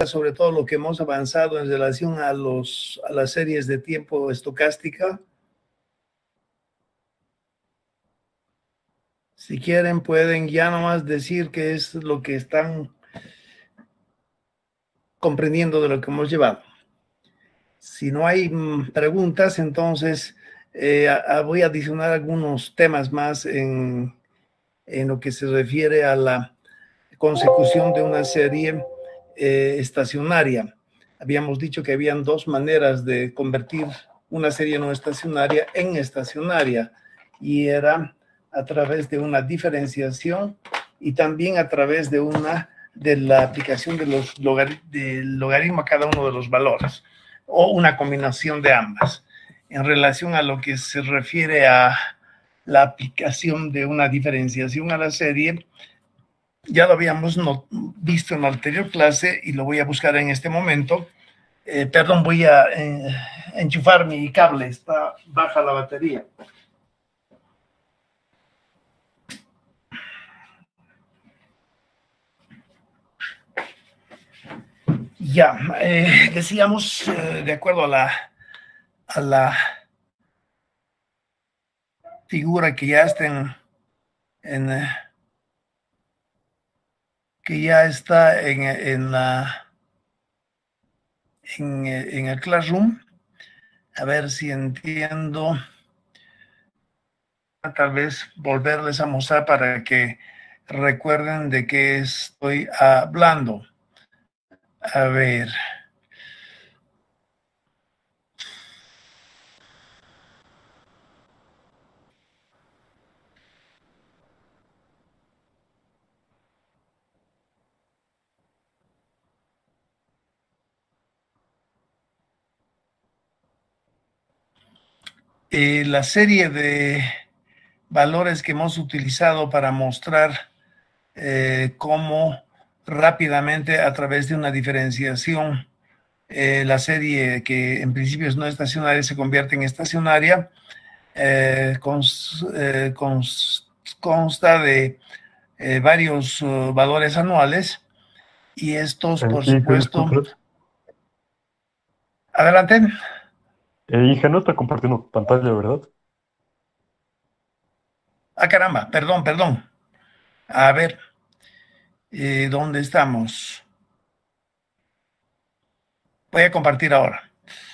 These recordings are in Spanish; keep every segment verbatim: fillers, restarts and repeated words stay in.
sobre todo lo que hemos avanzado en relación a, los, a las series de tiempo estocástica. Si quieren, pueden ya nomás decir qué es lo que están comprendiendo de lo que hemos llevado. Si no hay preguntas, entonces eh, a, a voy a adicionar algunos temas más en, en lo que se refiere a la consecución de una serie eh, estacionaria. Habíamos dicho que habían dos maneras de convertir una serie no estacionaria en estacionaria, y era a través de una diferenciación y también a través de una de la aplicación de los logar, del logaritmo a cada uno de los valores, o una combinación de ambas. En relación a lo que se refiere a la aplicación de una diferenciación a la serie, ya lo habíamos no, visto en la anterior clase y lo voy a buscar en este momento. Eh, perdón, voy a eh, enchufar mi cable, está baja la batería. Ya, eh, decíamos, eh, de acuerdo a la, a la figura que ya está en, en eh, que ya está en, en, la, en, en el Classroom. A ver si entiendo. Tal vez volverles a mostrar para que recuerden de qué estoy hablando. A ver. Eh, la serie de valores que hemos utilizado para mostrar eh, cómo rápidamente a través de una diferenciación eh, la serie que en principio es no estacionaria se convierte en estacionaria, eh, cons, eh, cons, consta de eh, varios uh, valores anuales, y estos, por Eh, supuesto... disculpe. Adelante. Eh, hija, no está compartiendo pantalla, ¿verdad? Ah, caramba, perdón, perdón. A ver, eh, ¿dónde estamos? Voy a compartir ahora.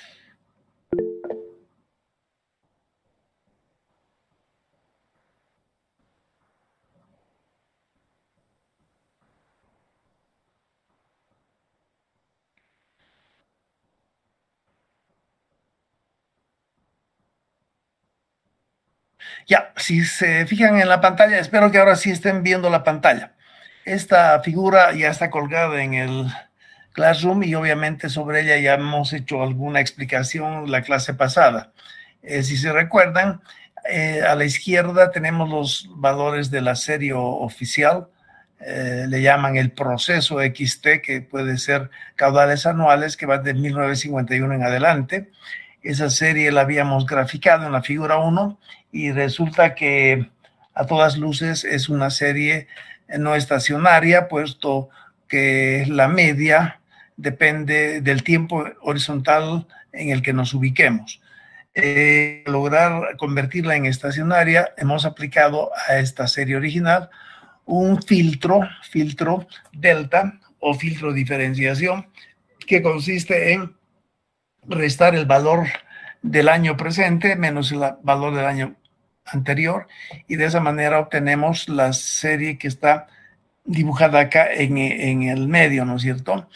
Ya, si se fijan en la pantalla, espero que ahora sí estén viendo la pantalla. Esta figura ya está colgada en el Classroom y obviamente sobre ella ya hemos hecho alguna explicación la clase pasada. Eh, si se recuerdan, eh, a la izquierda tenemos los valores de la serie oficial, eh, le llaman el proceso equis te, que puede ser caudales anuales, que va de mil novecientos cincuenta y uno en adelante. Esa serie la habíamos graficado en la figura uno y resulta que a todas luces es una serie no estacionaria, puesto que la media depende del tiempo horizontal en el que nos ubiquemos. Eh, lograr convertirla en estacionaria, hemos aplicado a esta serie original un filtro, filtro delta o filtro diferenciación, que consiste en restar el valor del año presente menos el valor del año anterior, y de esa manera obtenemos la serie que está dibujada acá en, en el medio, ¿no es cierto?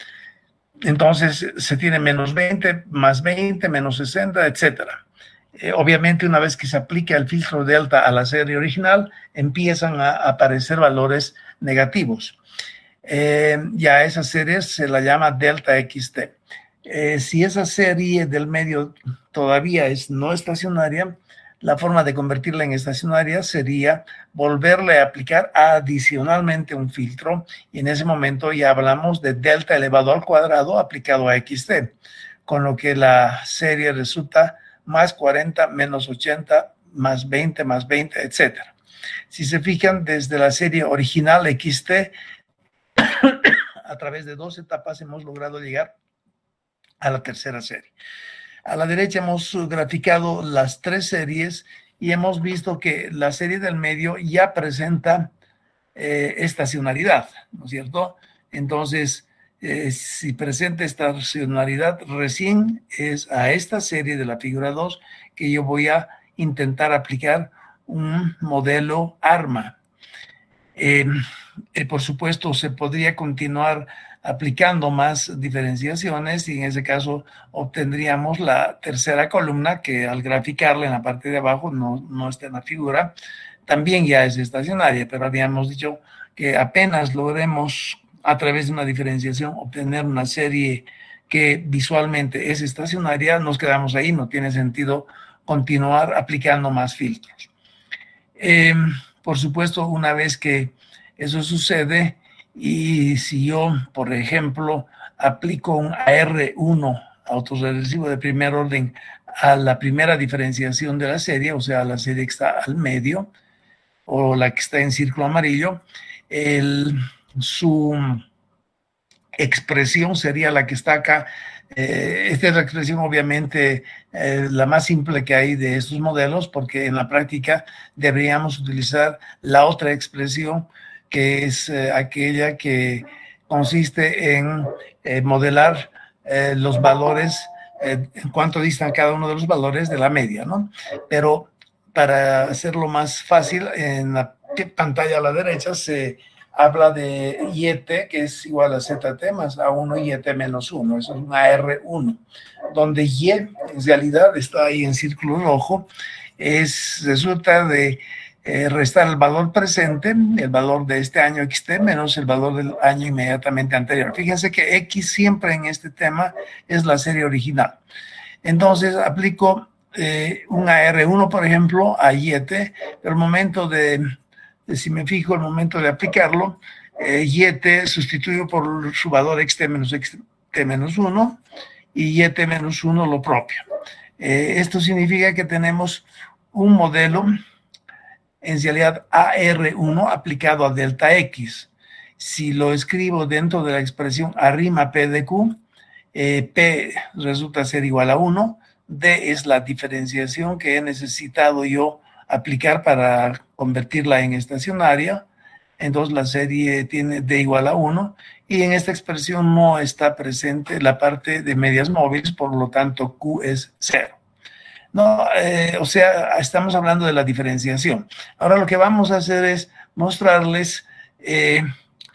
Entonces se tiene menos veinte, más veinte, menos sesenta, etcétera. Eh, obviamente, una vez que se aplica el filtro delta a la serie original, empiezan a aparecer valores negativos. Eh, ya esa serie se la llama delta equis te. Eh, si esa serie del medio todavía es no estacionaria, la forma de convertirla en estacionaria sería volverle a aplicar adicionalmente un filtro, y en ese momento ya hablamos de delta elevado al cuadrado aplicado a equis te, con lo que la serie resulta más cuarenta, menos ochenta, más veinte, más veinte, etcétera. Si se fijan, desde la serie original equis te a través de dos etapas hemos logrado llegar a la tercera serie. A la derecha hemos graficado las tres series y hemos visto que la serie del medio ya presenta eh, estacionalidad, ¿no es cierto? Entonces, eh, si presenta estacionalidad, recién es a esta serie de la figura dos que yo voy a intentar aplicar un modelo ARMA. Eh, eh, por supuesto, se podría continuar aplicando más diferenciaciones y en ese caso obtendríamos la tercera columna que al graficarla en la parte de abajo no, no está en la figura, también ya es estacionaria, pero habíamos dicho que apenas logremos a través de una diferenciación obtener una serie que visualmente es estacionaria, nos quedamos ahí, no tiene sentido continuar aplicando más filtros. Eh, por supuesto, una vez que eso sucede, y si yo, por ejemplo, aplico un A R uno, autorregresivo de primer orden, a la primera diferenciación de la serie, o sea, a la serie que está al medio, o la que está en círculo amarillo, el, su expresión sería la que está acá. Eh, esta es la expresión obviamente eh, la más simple que hay de estos modelos, porque en la práctica deberíamos utilizar la otra expresión, que es eh, aquella que consiste en eh, modelar eh, los valores, eh, en cuánto distan cada uno de los valores de la media, ¿no? Pero para hacerlo más fácil, en la pantalla a la derecha se habla de Y T, que es igual a Z T más A uno y Y T menos uno, eso es un A R uno, donde Y en realidad está ahí en círculo rojo, es, resulta de eh, restar el valor presente, el valor de este año X T menos el valor del año inmediatamente anterior. Fíjense que X siempre en este tema es la serie original. Entonces aplico eh, un A R uno, por ejemplo, a Y T, pero el momento de si me fijo el momento de aplicarlo, eh, Y T sustituyo por su valor X T menos X T menos uno y Y T menos uno lo propio. Eh, esto significa que tenemos un modelo en realidad A R uno aplicado a delta X. Si lo escribo dentro de la expresión arrima P de Q, eh, P resulta ser igual a uno, D es la diferenciación que he necesitado yo aplicar para convertirla en estacionaria, entonces la serie tiene D igual a uno, y en esta expresión no está presente la parte de medias móviles, por lo tanto Q es cero. No, eh, o sea, estamos hablando de la diferenciación. Ahora lo que vamos a hacer es mostrarles eh,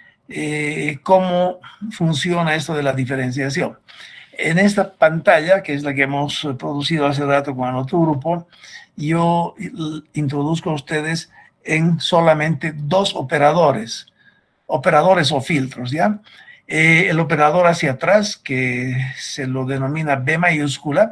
eh, cómo funciona esto de la diferenciación. En esta pantalla, que es la que hemos producido hace rato con el otro grupo, yo introduzco a ustedes en solamente dos operadores, operadores o filtros, ¿ya? Eh, el operador hacia atrás, que se lo denomina B mayúscula,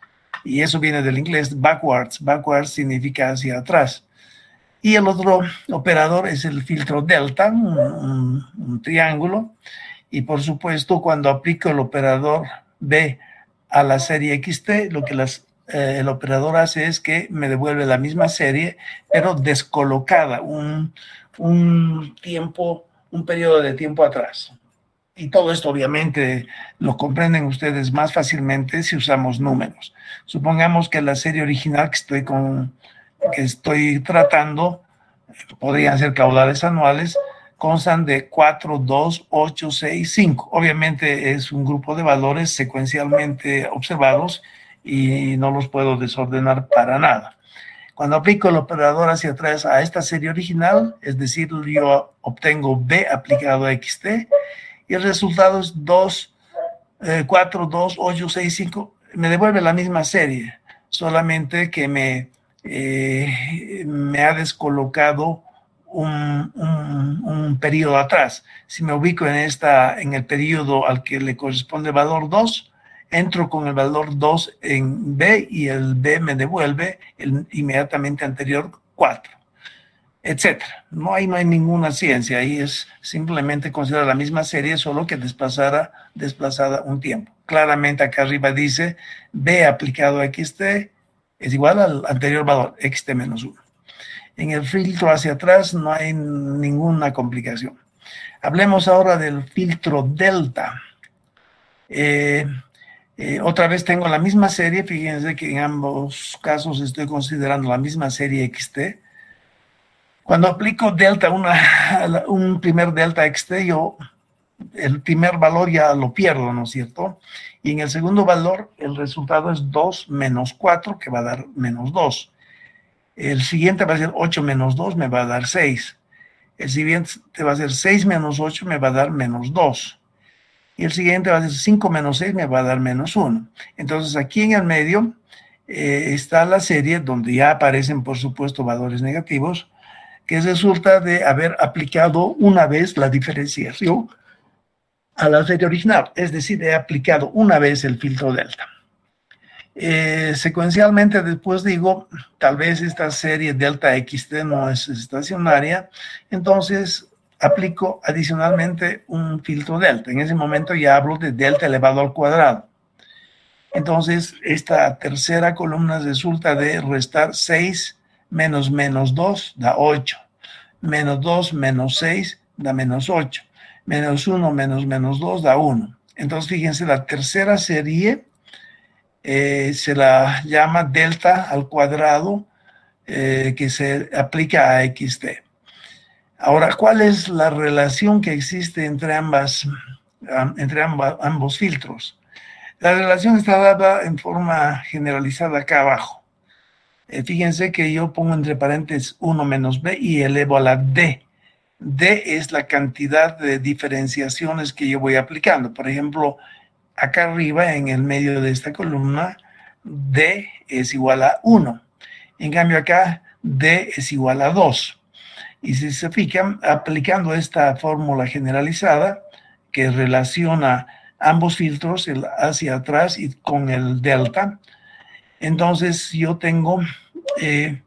y eso viene del inglés backwards, backwards significa hacia atrás. Y el otro operador es el filtro delta, un, un, un triángulo, y por supuesto cuando aplico el operador B a la serie X T, lo que las Eh, el operador hace es que me devuelve la misma serie, pero descolocada, un, un tiempo, un periodo de tiempo atrás. Y todo esto obviamente lo comprenden ustedes más fácilmente si usamos números. Supongamos que la serie original que estoy, con, que estoy tratando, podrían ser caudales anuales, constan de cuatro, dos, ocho, seis, cinco. Obviamente es un grupo de valores secuencialmente observados y no los puedo desordenar para nada. Cuando aplico el operador hacia atrás a esta serie original, es decir, yo obtengo B aplicado a X T y el resultado es dos, cuatro, dos, ocho, seis, cinco, me devuelve la misma serie, solamente que me, eh, me ha descolocado un, un, un periodo atrás. Si me ubico en, esta, en el periodo al que le corresponde el valor dos, entro con el valor dos en B y el B me devuelve el inmediatamente anterior cuatro, etcétera. No hay, no hay ninguna ciencia, ahí es simplemente considerar la misma serie, solo que desplazada, desplazada un tiempo. Claramente acá arriba dice B aplicado a X T es igual al anterior valor, X T menos uno. En el filtro hacia atrás no hay ninguna complicación. Hablemos ahora del filtro delta. Eh, eh, otra vez tengo la misma serie, fíjense que en ambos casos estoy considerando la misma serie X T. Cuando aplico delta, una, un primer delta X T, yo el primer valor ya lo pierdo, ¿no es cierto? Y en el segundo valor el resultado es dos menos cuatro, que va a dar menos dos. El siguiente va a ser ocho menos dos, me va a dar seis. El siguiente va a ser seis menos ocho, me va a dar menos dos. Y el siguiente va a ser cinco menos seis, me va a dar menos uno. Entonces aquí en el medio eh, está la serie donde ya aparecen, por supuesto, valores negativos, que resulta de haber aplicado una vez la diferenciación a la serie original. Es decir, he aplicado una vez el filtro delta. Eh, secuencialmente después digo, tal vez esta serie delta X T no es estacionaria, entonces aplico adicionalmente un filtro delta. En ese momento ya hablo de delta elevado al cuadrado. Entonces esta tercera columna resulta de restar seis menos menos dos da ocho, menos dos menos seis da menos ocho, menos uno menos menos dos da uno. Entonces fíjense, la tercera serie Eh, se la llama delta al cuadrado eh, que se aplica a X T. Ahora, ¿cuál es la relación que existe entre, ambas, entre amba, ambos filtros? La relación está dada en forma generalizada acá abajo. Eh, fíjense que yo pongo entre paréntesis uno menos b y elevo a la d. D es la cantidad de diferenciaciones que yo voy aplicando. Por ejemplo, acá arriba, en el medio de esta columna, D es igual a uno. En cambio acá, D es igual a dos. Y si se fijan, aplicando esta fórmula generalizada, que relaciona ambos filtros, el hacia atrás y con el delta, entonces yo tengo eh,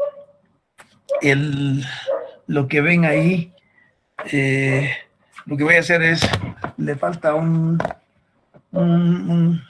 el, lo que ven ahí, eh, lo que voy a hacer es, le falta un... Un, un,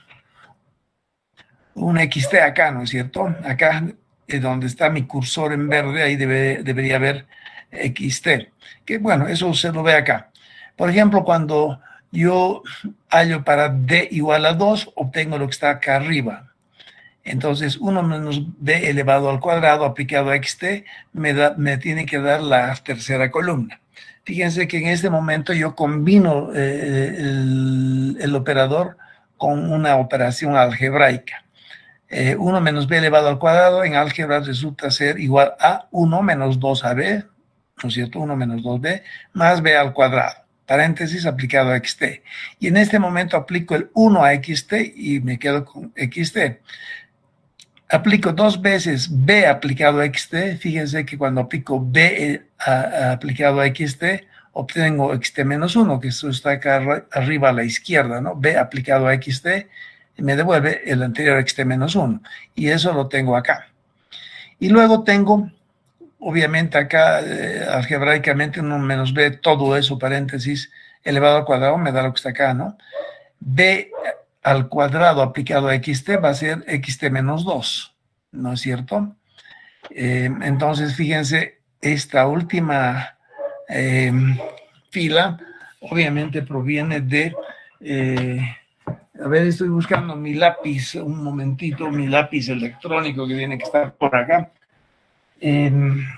un X T acá, ¿no es cierto? Acá es donde está mi cursor en verde, ahí debe, debería haber X T. Que bueno, eso se lo ve acá. Por ejemplo, cuando yo hallo para D igual a dos, obtengo lo que está acá arriba. Entonces, uno menos B elevado al cuadrado aplicado a X T me, da, me tiene que dar la tercera columna. Fíjense que en este momento yo combino eh, el, el operador con una operación algebraica. Eh, uno menos b elevado al cuadrado en álgebra resulta ser igual a uno menos dos a b, ¿no es cierto? uno menos dos b más b al cuadrado, paréntesis aplicado a X T. Y en este momento aplico el uno a X T y me quedo con X T. Aplico dos veces B aplicado a X T. Fíjense que cuando aplico B a, a, aplicado a X T, obtengo X T menos uno, que eso está acá arriba a la izquierda, ¿no? B aplicado a X T y me devuelve el anterior X T menos uno. Y eso lo tengo acá. Y luego tengo, obviamente acá, eh, algebraicamente, uno menos B, todo eso, paréntesis, elevado al cuadrado, me da lo que está acá, ¿no? B al cuadrado aplicado a X T va a ser X T menos dos, ¿no es cierto? Eh, entonces, fíjense, esta última eh, fila obviamente proviene de, eh, a ver, estoy buscando mi lápiz, un momentito, mi lápiz electrónico que tiene que estar por acá. Eh,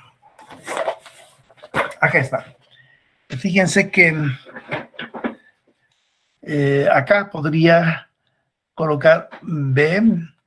acá está. Fíjense que eh, acá podría colocar B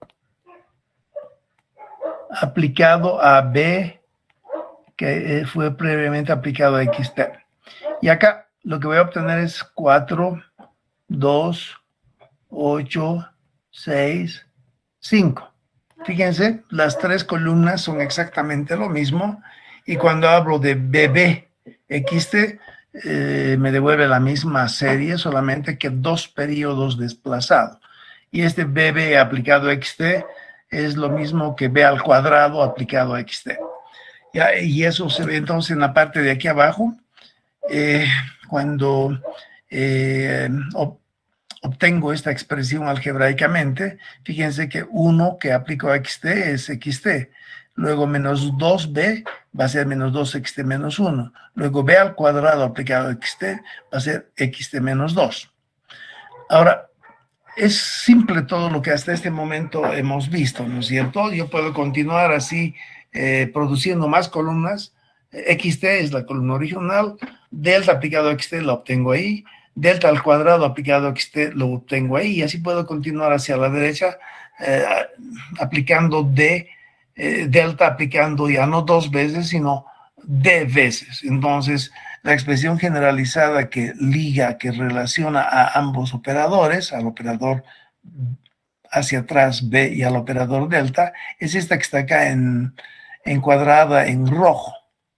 aplicado a B que fue previamente aplicado a X T. Y acá lo que voy a obtener es cuatro, dos, ocho, seis, cinco. Fíjense, las tres columnas son exactamente lo mismo. Y cuando hablo de B B X T, eh, me devuelve la misma serie, solamente que dos periodos desplazados. Y este B B aplicado a X T es lo mismo que B al cuadrado aplicado a X T. Ya, y eso se ve entonces en la parte de aquí abajo, eh, cuando eh, ob, obtengo esta expresión algebraicamente. Fíjense que uno que aplico a X T es X T. luego menos dos b va a ser menos dos xt menos uno, luego b al cuadrado aplicado a xt va a ser xt menos dos. Ahora, es simple todo lo que hasta este momento hemos visto, ¿no es cierto? Yo puedo continuar así eh, produciendo más columnas. Xt es la columna original, delta aplicado a xt lo obtengo ahí, delta al cuadrado aplicado a xt lo obtengo ahí, y así puedo continuar hacia la derecha eh, aplicando d, eh, delta aplicando ya no dos veces, sino d veces. Entonces, la expresión generalizada que liga, que relaciona a ambos operadores, al operador hacia atrás b y al operador delta, es esta que está acá en, encuadrada en rojo.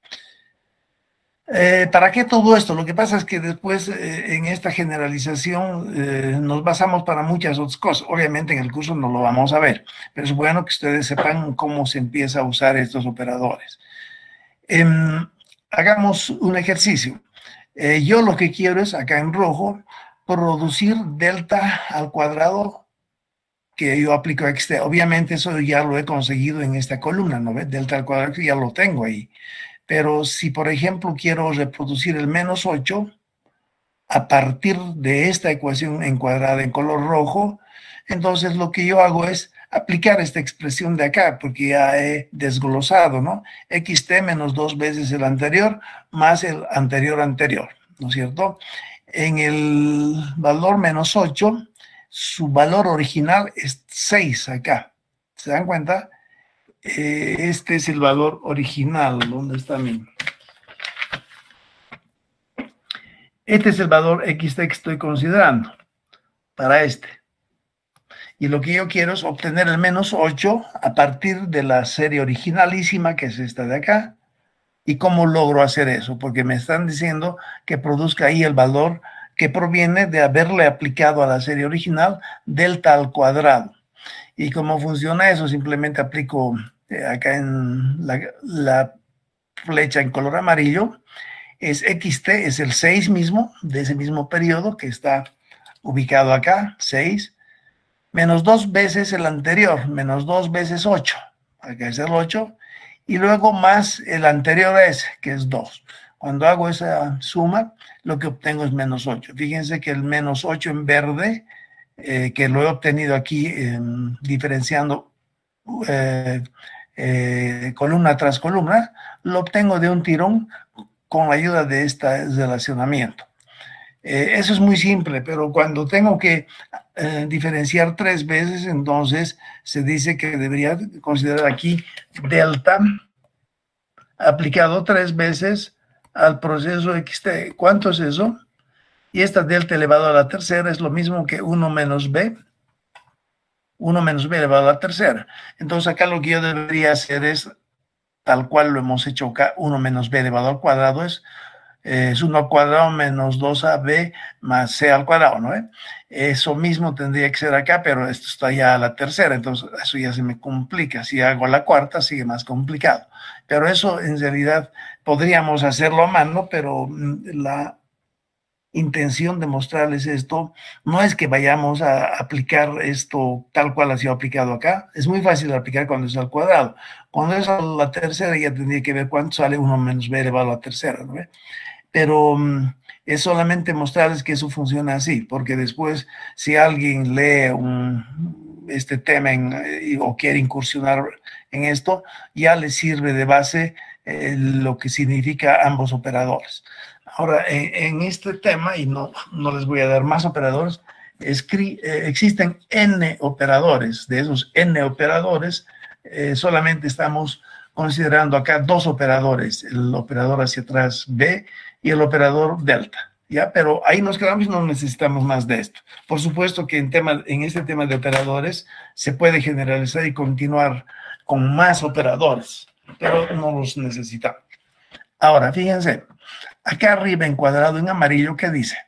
Eh, ¿Para qué todo esto? Lo que pasa es que después eh, en esta generalización eh, nos basamos para muchas otras cosas. Obviamente en el curso no lo vamos a ver, pero es bueno que ustedes sepan cómo se empieza a usar estos operadores. Eh, hagamos un ejercicio. Eh, yo lo que quiero es, acá en rojo, producir delta al cuadrado que yo aplico a xt. Obviamente eso ya lo he conseguido en esta columna, ¿no ves? Delta al cuadrado ya lo tengo ahí. Pero si, por ejemplo, quiero reproducir el menos ocho a partir de esta ecuación encuadrada en color rojo, entonces lo que yo hago es aplicar esta expresión de acá, porque ya he desglosado, ¿no? Xt menos dos veces el anterior más el anterior anterior, ¿no es cierto? En el valor menos ocho, su valor original es seis acá. ¿Se dan cuenta? Este es el valor original. ¿Dónde está mi? Este es el valor xt que estoy considerando para este. Y lo que yo quiero es obtener el menos ocho a partir de la serie originalísima, que es esta de acá. ¿Y cómo logro hacer eso? Porque me están diciendo que produzca ahí el valor que proviene de haberle aplicado a la serie original delta al cuadrado. ¿Y cómo funciona eso? Simplemente aplico acá en la, la flecha en color amarillo, es xt, es el seis mismo, de ese mismo periodo que está ubicado acá, seis, menos dos veces el anterior, menos dos veces ocho, acá es el ocho, y luego más el anterior a ese, que es dos. Cuando hago esa suma, lo que obtengo es menos ocho. Fíjense que el menos ocho en verde, eh, que lo he obtenido aquí eh, diferenciando eh, Eh, columna tras columna, lo obtengo de un tirón con la ayuda de este relacionamiento. Eh, eso es muy simple, pero cuando tengo que eh, diferenciar tres veces, entonces se dice que debería considerar aquí delta aplicado tres veces al proceso xt. ¿Cuánto es eso? Y esta delta elevado a la tercera es lo mismo que uno menos b, uno menos b elevado a la tercera. Entonces acá lo que yo debería hacer es, tal cual lo hemos hecho acá, uno menos b elevado al cuadrado es, eh, es uno al cuadrado menos dos a b más c al cuadrado, ¿no? ¿Eh? Eso mismo tendría que ser acá, pero esto está ya a la tercera, entonces eso ya se me complica. Si hago a la cuarta, sigue más complicado. Pero eso en realidad podríamos hacerlo a mano, pero la intención de mostrarles esto no es que vayamos a aplicar esto tal cual ha sido aplicado acá. Es muy fácil de aplicar cuando es al cuadrado. Cuando es a la tercera ya tendría que ver cuánto sale uno menos b elevado a la tercera, ¿no? Pero um, es solamente mostrarles que eso funciona así, porque después si alguien lee un, este tema en, eh, o quiere incursionar en esto, ya le sirve de base eh, lo que significa ambos operadores. Ahora, en, en este tema, y no, no les voy a dar más operadores, escri, eh, existen n operadores. De esos n operadores, eh, solamente estamos considerando acá dos operadores, el operador hacia atrás b y el operador delta, ¿ya? Pero ahí nos quedamos y no necesitamos más de esto. Por supuesto que en, tema, en este tema de operadores se puede generalizar y continuar con más operadores, pero no los necesitamos. Ahora, fíjense, acá arriba encuadrado en amarillo, ¿qué dice?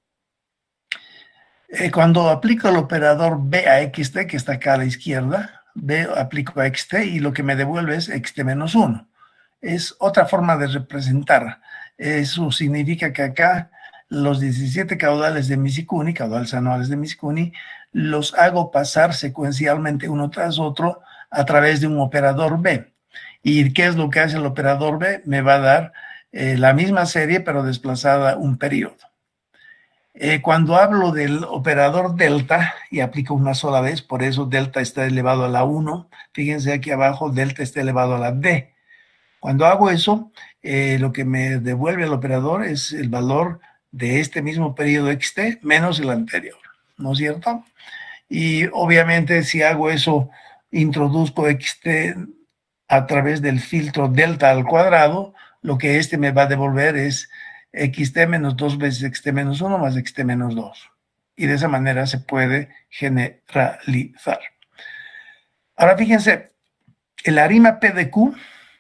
Eh, cuando aplico el operador b a xt, que está acá a la izquierda, b aplico a xt y lo que me devuelve es xt menos uno. Es otra forma de representar. Eso significa que acá los diecisiete caudales de Misikuni, caudales anuales de Misikuni, los hago pasar secuencialmente uno tras otro a través de un operador b. ¿Y qué es lo que hace el operador B? Me va a dar eh, la misma serie, pero desplazada un periodo. Eh, cuando hablo del operador delta, y aplico una sola vez, por eso delta está elevado a la uno, fíjense aquí abajo, delta está elevado a la D. Cuando hago eso, eh, lo que me devuelve el operador es el valor de este mismo periodo xt menos el anterior, ¿no es cierto? Y obviamente si hago eso, introduzco xt a través del filtro delta al cuadrado, lo que este me va a devolver es xt menos dos veces xt menos uno más xt menos dos. Y de esa manera se puede generalizar. Ahora fíjense, el arima P de Q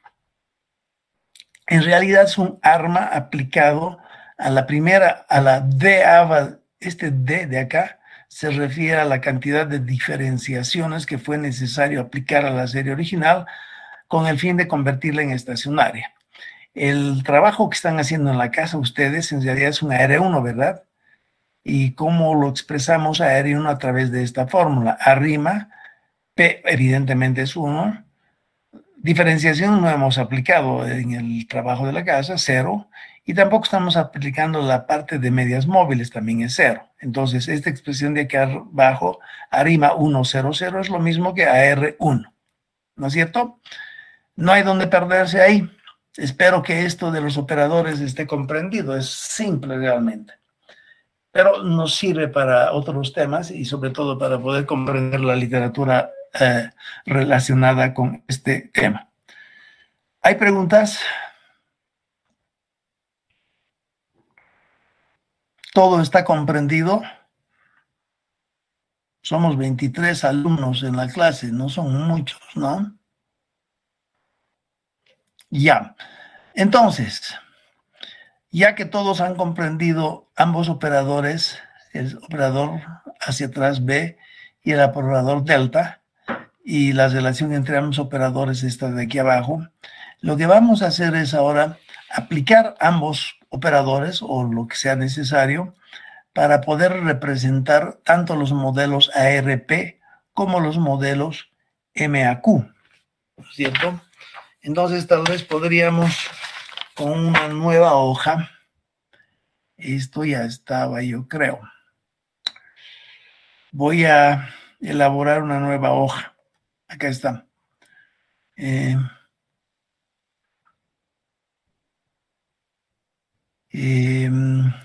en realidad es un arma aplicado a la primera, a la D A, este D de acá, se refiere a la cantidad de diferenciaciones que fue necesario aplicar a la serie original con el fin de convertirla en estacionaria. El trabajo que están haciendo en la casa ustedes en realidad es un A R uno, ¿verdad? ¿Y cómo lo expresamos a R uno? A través de esta fórmula. Arrima, P evidentemente es uno. Diferenciación no hemos aplicado en el trabajo de la casa, cero. Y tampoco estamos aplicando la parte de medias móviles, también es cero. Entonces, esta expresión de aquí abajo, arrima uno, cero, cero, es lo mismo que A R uno. ¿No es cierto? No hay donde perderse ahí. Espero que esto de los operadores esté comprendido. Es simple realmente. Pero nos sirve para otros temas y sobre todo para poder comprender la literatura eh, relacionada con este tema. ¿Hay preguntas? ¿Todo está comprendido? Somos veintitrés alumnos en la clase, no son muchos, ¿no? Ya. Entonces, ya que todos han comprendido ambos operadores, el operador hacia atrás B y el operador delta, y la relación entre ambos operadores está de aquí abajo, lo que vamos a hacer es ahora aplicar ambos operadores o lo que sea necesario para poder representar tanto los modelos A R P como los modelos M A Q, ¿cierto? Entonces tal vez podríamos con una nueva hoja, esto ya estaba yo creo, voy a elaborar una nueva hoja, acá está. Eh, eh, me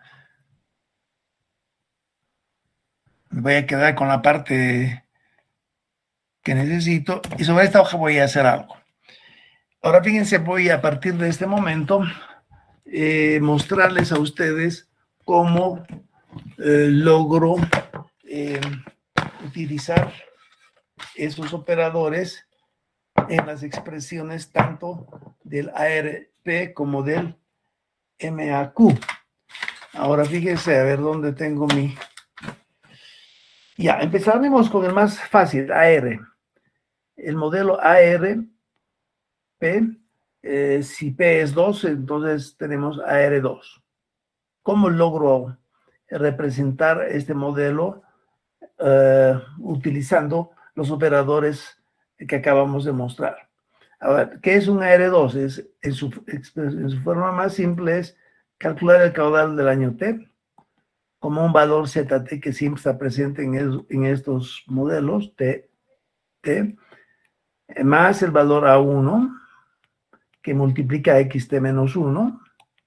voy a quedar con la parte que necesito y sobre esta hoja voy a hacer algo. Ahora fíjense, voy a partir de este momento eh, mostrarles a ustedes cómo eh, logro eh, utilizar esos operadores en las expresiones tanto del A R P como del M A Q. Ahora fíjense a ver dónde tengo mi... Ya, empezaremos con el más fácil, A R. El modelo A R P, eh, si P es dos, entonces tenemos A R dos. ¿Cómo logro representar este modelo uh, utilizando los operadores que acabamos de mostrar? A ver, ¿qué es un A R dos? Es, en, su, en su forma más simple es calcular el caudal del año T como un valor Z T que siempre está presente en, es, en estos modelos, T, T, más el valor A uno, que multiplica xt menos uno,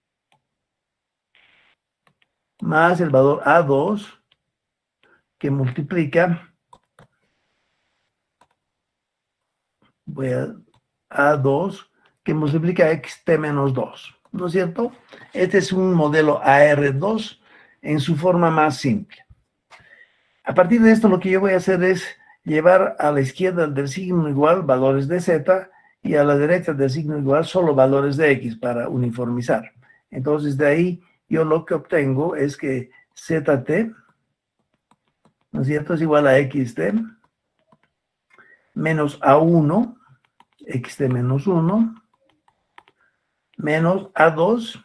más el valor A dos, que multiplica, voy a A dos, que multiplica xt menos dos, ¿no es cierto? Este es un modelo A R dos en su forma más simple. A partir de esto, lo que yo voy a hacer es llevar a la izquierda del signo igual valores de Z y a la derecha del signo igual solo valores de X para uniformizar. Entonces, de ahí yo lo que obtengo es que Z T, ¿no es cierto?, es igual a xt menos A uno, xt menos uno, menos A dos,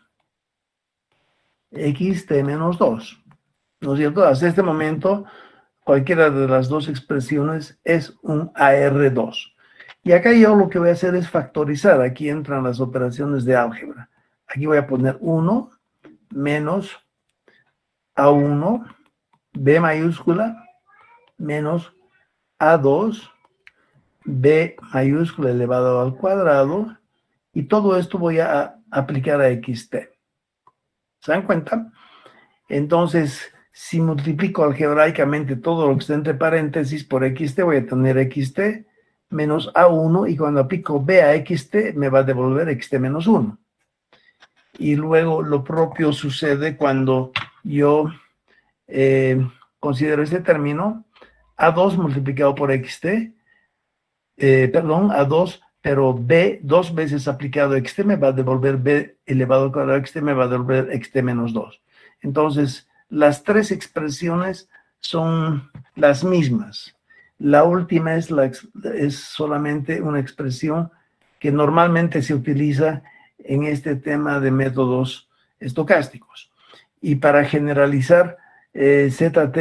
xt menos dos. ¿No es cierto? Hasta este momento, cualquiera de las dos expresiones es un A R dos. Y acá yo lo que voy a hacer es factorizar. Aquí entran las operaciones de álgebra. Aquí voy a poner uno menos A uno, B mayúscula, menos A dos, B mayúscula elevado al cuadrado, y todo esto voy a aplicar a xt. ¿Se dan cuenta? Entonces, si multiplico algebraicamente todo lo que está entre paréntesis por xt, voy a tener xt menos A uno, y cuando aplico B a xt, me va a devolver xt menos uno. Y luego lo propio sucede cuando yo eh, considero este término, A dos multiplicado por xt, eh, perdón, A dos, pero B dos veces aplicado a xt me va a devolver B elevado al cuadrado de xt, me va a devolver xt menos dos. Entonces, las tres expresiones son las mismas. La última es, la, es solamente una expresión que normalmente se utiliza en este tema de métodos estocásticos. Y para generalizar, eh, zt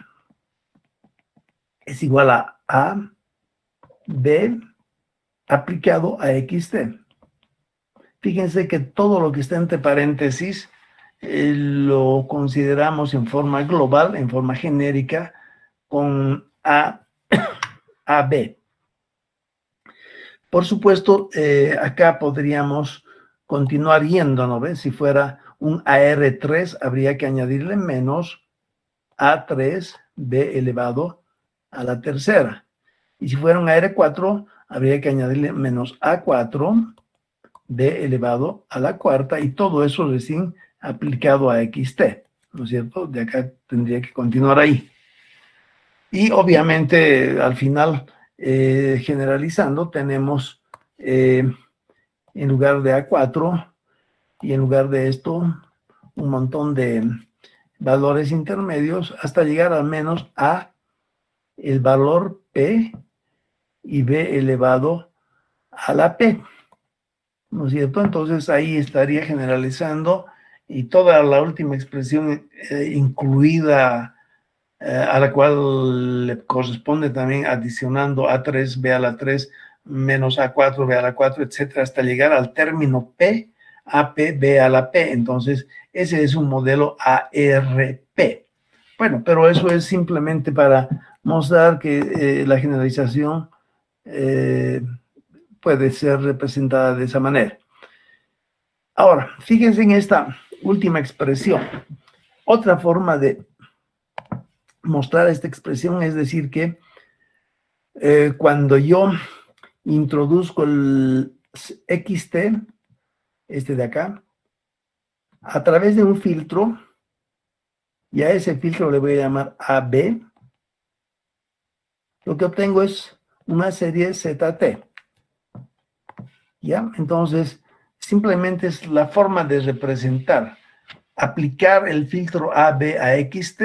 es igual a A, B, aplicado a xt. Fíjense que todo lo que está entre paréntesis eh, lo consideramos en forma global, en forma genérica, con A, A, B. Por supuesto, eh, acá podríamos continuar yendo, ¿no ves? Si fuera un A R tres, habría que añadirle menos A tres, B elevado a la tercera. Y si fuera un A R cuatro, habría que añadirle menos A cuatro, B elevado a la cuarta, y todo eso recién aplicado a xt, ¿no es cierto? De acá tendría que continuar ahí. Y obviamente al final, eh, generalizando, tenemos eh, en lugar de A cuatro y en lugar de esto un montón de valores intermedios hasta llegar al menos a el valor P y B elevado a la P, ¿no es cierto? Entonces ahí estaría generalizando, y toda la última expresión eh, incluida, eh, a la cual le corresponde también adicionando A tres, B a la tres, menos A cuatro, B a la cuatro, etcétera, hasta llegar al término P, A P, B a la P. Entonces ese es un modelo A R P. Bueno, pero eso es simplemente para mostrar que eh, la generalización eh, puede ser representada de esa manera. Ahora, fíjense en esta última expresión. Otra forma de mostrar esta expresión es decir que eh, cuando yo introduzco el xt, este de acá, a través de un filtro, y a ese filtro le voy a llamar A B, lo que obtengo es una serie zt. ¿Ya? Entonces, simplemente es la forma de representar. Aplicar el filtro A B a xt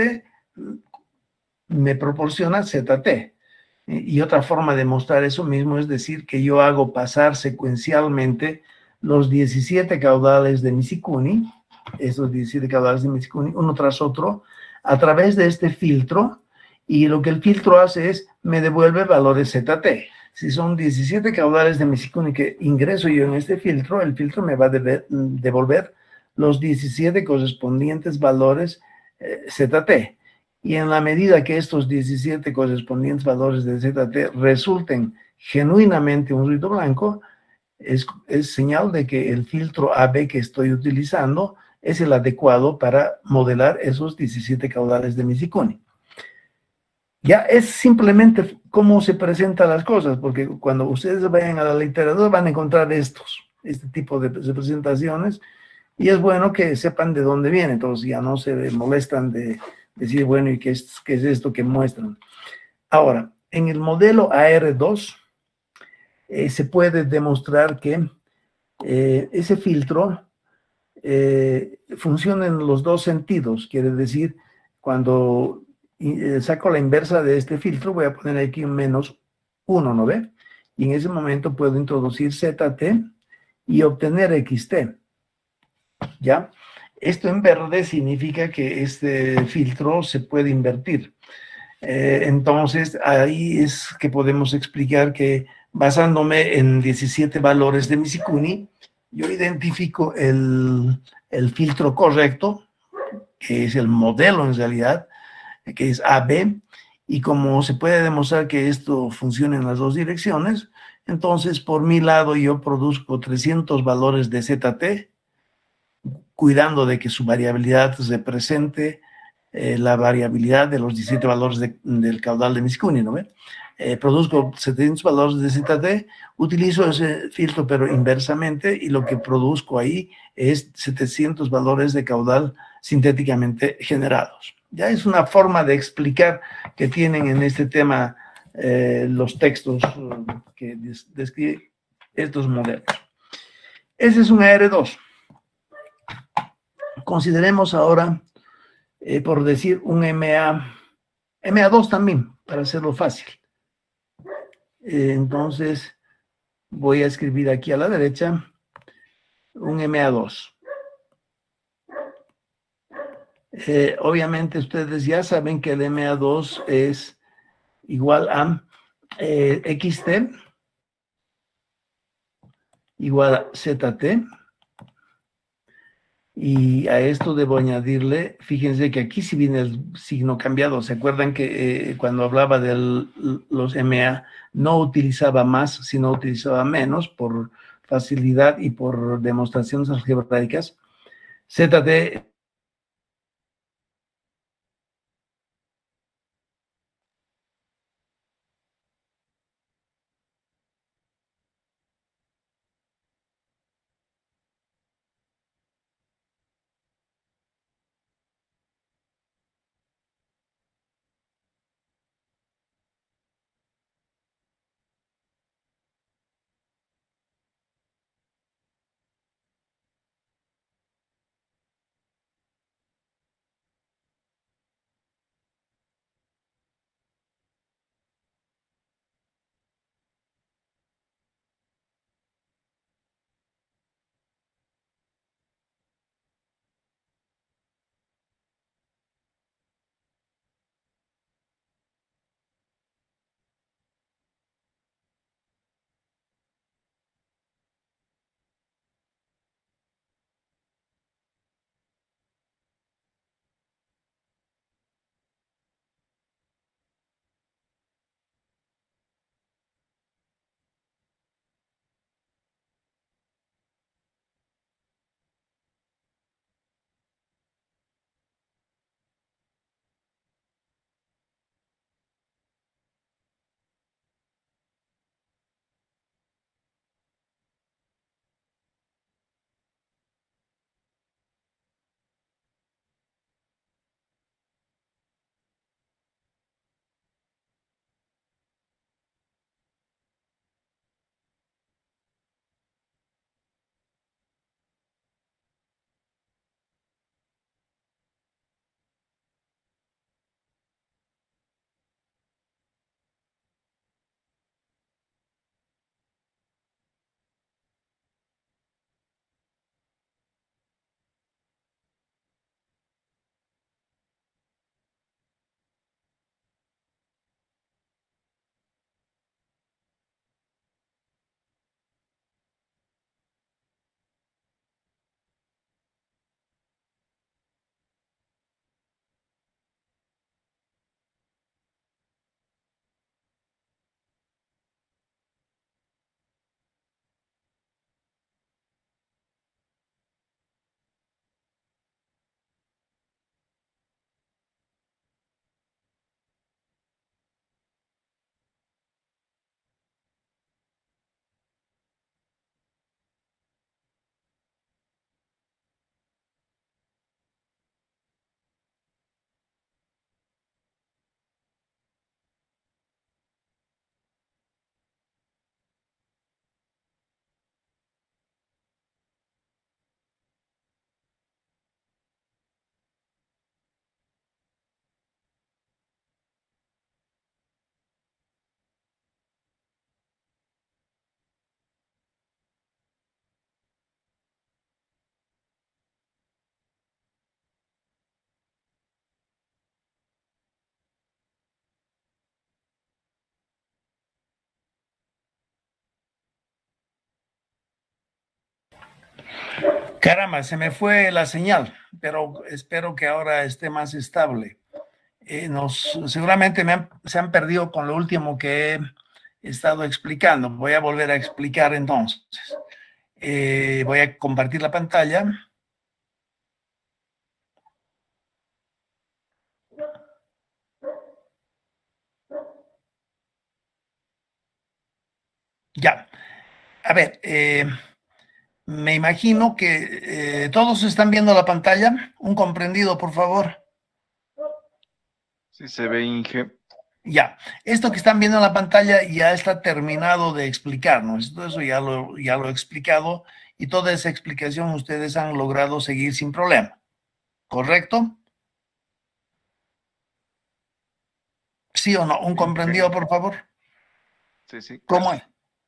me proporciona zt. Y otra forma de mostrar eso mismo es decir que yo hago pasar secuencialmente los diecisiete caudales de Misikuni, estos diecisiete caudales de Misikuni, uno tras otro, a través de este filtro, y lo que el filtro hace es me devuelve valores zt. Si son diecisiete caudales de Misikuni que ingreso yo en este filtro, el filtro me va a deber, devolver los diecisiete correspondientes valores eh, zt. Y en la medida que estos diecisiete correspondientes valores de zt resulten genuinamente un ruido blanco, es, es señal de que el filtro A B que estoy utilizando es el adecuado para modelar esos diecisiete caudales de Misikuni. Ya es simplemente cómo se presentan las cosas, porque cuando ustedes vayan a la literatura van a encontrar estos, este tipo de representaciones, y es bueno que sepan de dónde viene, entonces ya no se molestan de decir, bueno, ¿y qué es, qué es esto que muestran? Ahora, en el modelo A R dos eh, se puede demostrar que eh, ese filtro eh, funciona en los dos sentidos, quiere decir, cuando eh, saco la inversa de este filtro, voy a poner aquí un menos uno, ¿no ve? Y en ese momento puedo introducir zt y obtener xt, ¿ya? Esto en verde significa que este filtro se puede invertir. Eh, entonces, ahí es que podemos explicar que basándome en diecisiete valores de Mikuni, yo identifico el, el filtro correcto, que es el modelo en realidad, que es A B, y como se puede demostrar que esto funciona en las dos direcciones, entonces por mi lado yo produzco trescientos valores de Z T, cuidando de que su variabilidad represente eh, la variabilidad de los diecisiete valores de, del caudal de Mikuni, ¿no ve? Eh, produzco setecientos valores de Z T, utilizo ese filtro pero inversamente, y lo que produzco ahí es setecientos valores de caudal sintéticamente generados. Ya es una forma de explicar que tienen en este tema eh, los textos uh, que des describen estos modelos. Ese es un A R dos. Consideremos ahora, eh, por decir, un M A, M A dos también, para hacerlo fácil. Eh, entonces, voy a escribir aquí a la derecha un M A dos. Eh, obviamente ustedes ya saben que el M A dos es igual a eh, X T igual a Z T, y a esto debo añadirle, fíjense que aquí sí viene el signo cambiado. ¿Se acuerdan que eh, cuando hablaba de los M A no utilizaba más, sino utilizaba menos por facilidad y por demostraciones algebraicas? Z T Caramba, se me fue la señal, pero espero que ahora esté más estable. Eh, nos, seguramente me han, se han perdido con lo último que he estado explicando. Voy a volver a explicar entonces. Eh, voy a compartir la pantalla. Ya. A ver, eh, me imagino que eh, todos están viendo la pantalla. Un comprendido, por favor. Sí se ve, Inge. Ya, esto que están viendo en la pantalla ya está terminado de explicarnos. Todo eso ya lo, ya lo he explicado y toda esa explicación ustedes han logrado seguir sin problema. ¿Correcto? ¿Sí o no? ¿Un comprendido, por favor? Sí, sí. ¿Cómo es?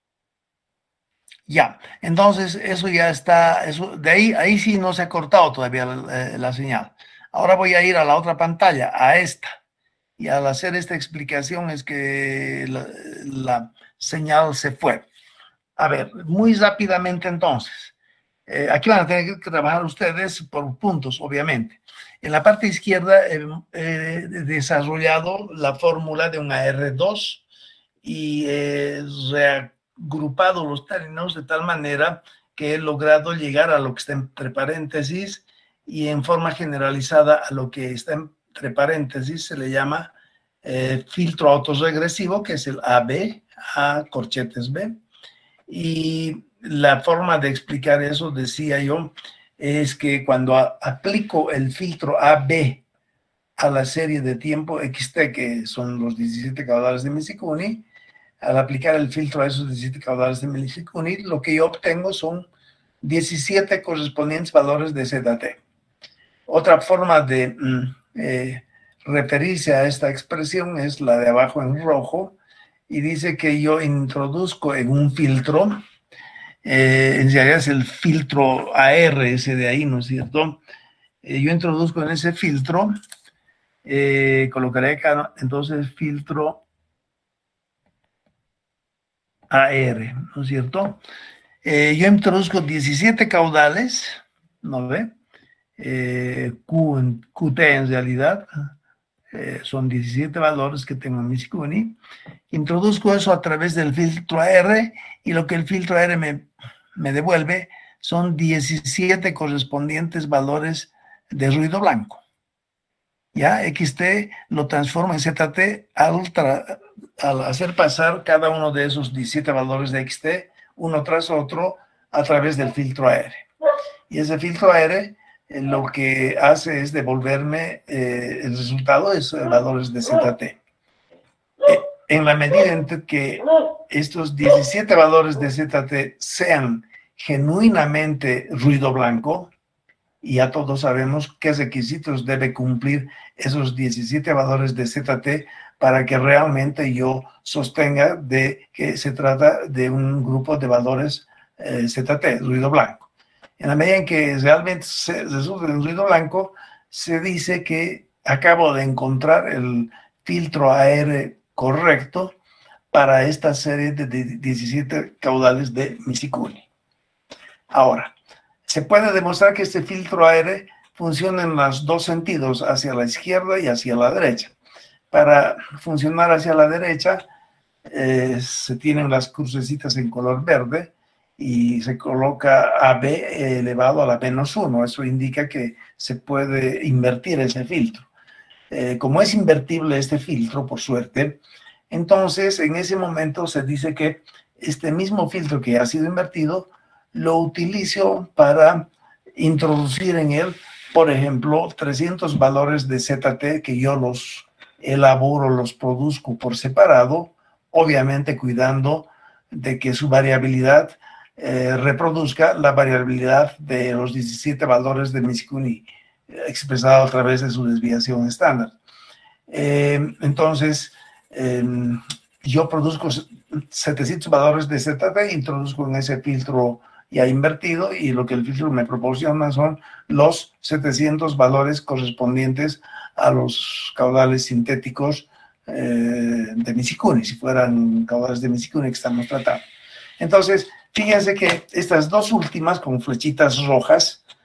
Ya, entonces eso ya está, eso, de ahí, ahí sí no se ha cortado todavía la, la señal. Ahora voy a ir a la otra pantalla, a esta. Y al hacer esta explicación es que la, la señal se fue. A ver, muy rápidamente entonces. Eh, aquí van a tener que trabajar ustedes por puntos, obviamente. En la parte izquierda he eh, desarrollado la fórmula de un A R dos y he reagrupado los términos de tal manera que he logrado llegar a lo que está entre paréntesis y en forma generalizada a lo que está en entre paréntesis se le llama eh, filtro autorregresivo, que es el A B, A corchetes B. Y la forma de explicar eso, decía yo, es que cuando a, aplico el filtro A B a la serie de tiempo X T, que son los diecisiete caudales de Misikuni, al aplicar el filtro a esos diecisiete caudales de Misikuni, lo que yo obtengo son diecisiete correspondientes valores de Z T. Otra forma de mm, eh, referirse a esta expresión es la de abajo en rojo, y dice que yo introduzco en un filtro, eh, en realidad es el filtro A R, ese de ahí, ¿no es cierto? Eh, yo introduzco en ese filtro, eh, colocaré acá, entonces, filtro A R, ¿no es cierto? Eh, yo introduzco diecisiete caudales, ¿no ve? Eh, Q en, Q T en realidad, eh, son diecisiete valores que tengo en Misikuni. Introduzco eso a través del filtro A R y lo que el filtro A R me, me devuelve son diecisiete correspondientes valores de ruido blanco. Ya, X T lo transforma en Z T al, tra, al hacer pasar cada uno de esos diecisiete valores de X T uno tras otro a través del filtro A R. Y ese filtro A R eh, lo que hace es devolverme eh, el resultado de esos valores de Z T. Eh, en la medida en que estos diecisiete valores de Z T sean genuinamente ruido blanco, y ya todos sabemos qué requisitos debe cumplir esos diecisiete valores de Z T para que realmente yo sostenga de que se trata de un grupo de valores eh, Z T, ruido blanco. En la medida en que realmente se resulta en ruido blanco, se dice que acabo de encontrar el filtro A R correcto para esta serie de diecisiete caudales de Misikuni. Ahora, se puede demostrar que este filtro A R funciona en los dos sentidos, hacia la izquierda y hacia la derecha. Para funcionar hacia la derecha, eh, se tienen las crucecitas en color verde y se coloca A B elevado a la menos uno. Eso indica que se puede invertir ese filtro. Eh, como es invertible este filtro, por suerte, entonces en ese momento se dice que este mismo filtro que ha sido invertido lo utilizo para introducir en él, por ejemplo, trescientos valores de Z T que yo los elaboro, los produzco por separado, obviamente cuidando de que su variabilidad eh, reproduzca la variabilidad de los diecisiete valores de Misikuni expresado a través de su desviación estándar. Eh, entonces, eh, yo produzco setecientos valores de Z T, introduzco en ese filtro ya invertido y lo que el filtro me proporciona son los setecientos valores correspondientes a los caudales sintéticos eh, de Misikuni, si fueran caudales de Misikuni que estamos tratando. Entonces, fíjense que estas dos últimas con flechitas rojas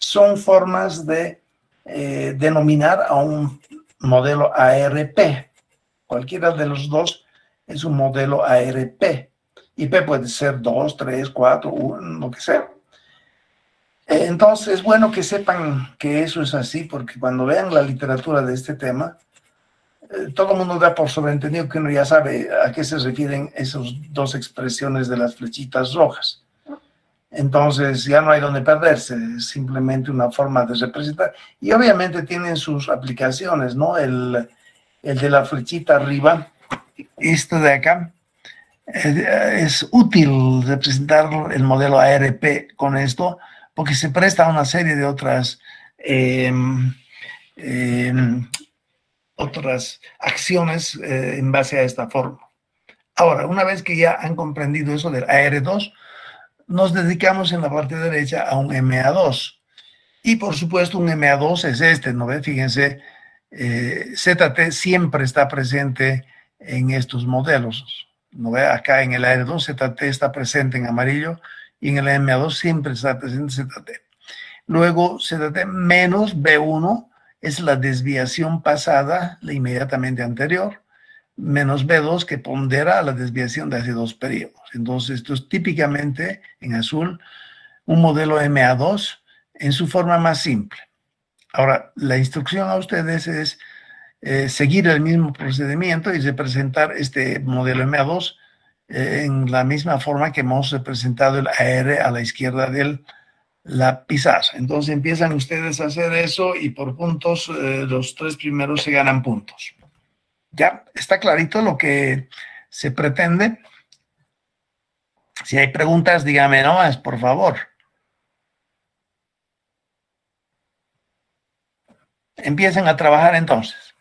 son formas de eh, denominar a un modelo A R P. Cualquiera de los dos es un modelo A R P. Y P puede ser dos, tres, cuatro, uno, lo que sea. Entonces, es bueno que sepan que eso es así, porque cuando vean la literatura de este tema, eh, todo el mundo da por sobreentendido que uno ya sabe a qué se refieren esas dos expresiones de las flechitas rojas. Entonces, ya no hay donde perderse, es simplemente una forma de representar. Y obviamente tienen sus aplicaciones, ¿no? El, el de la flechita arriba, esto de acá, eh, es útil representar el modelo A R P con esto, porque se presta a una serie de otras, eh, eh, otras acciones eh, en base a esta forma. Ahora, una vez que ya han comprendido eso del A R dos, nos dedicamos en la parte derecha a un M A dos. Y por supuesto, un M A dos es este, ¿no ve? Fíjense, eh, Z T siempre está presente en estos modelos. ¿No ve? Acá en el A R dos, Z T está presente en amarillo y en el M A dos siempre está presente Z T. Luego, Z T menos B uno es la desviación pasada, la inmediatamente anterior, menos B dos que pondera la desviación de hace dos periodos. Entonces, esto es típicamente en azul un modelo M A dos en su forma más simple. Ahora, la instrucción a ustedes es eh, seguir el mismo procedimiento y representar este modelo M A dos eh, en la misma forma que hemos representado el A R a la izquierda del la pizarra. Entonces empiezan ustedes a hacer eso y por puntos, eh, los tres primeros se ganan puntos. ¿Ya? ¿Está clarito lo que se pretende? Si hay preguntas, dígame nomás, por favor. Empiecen a trabajar entonces.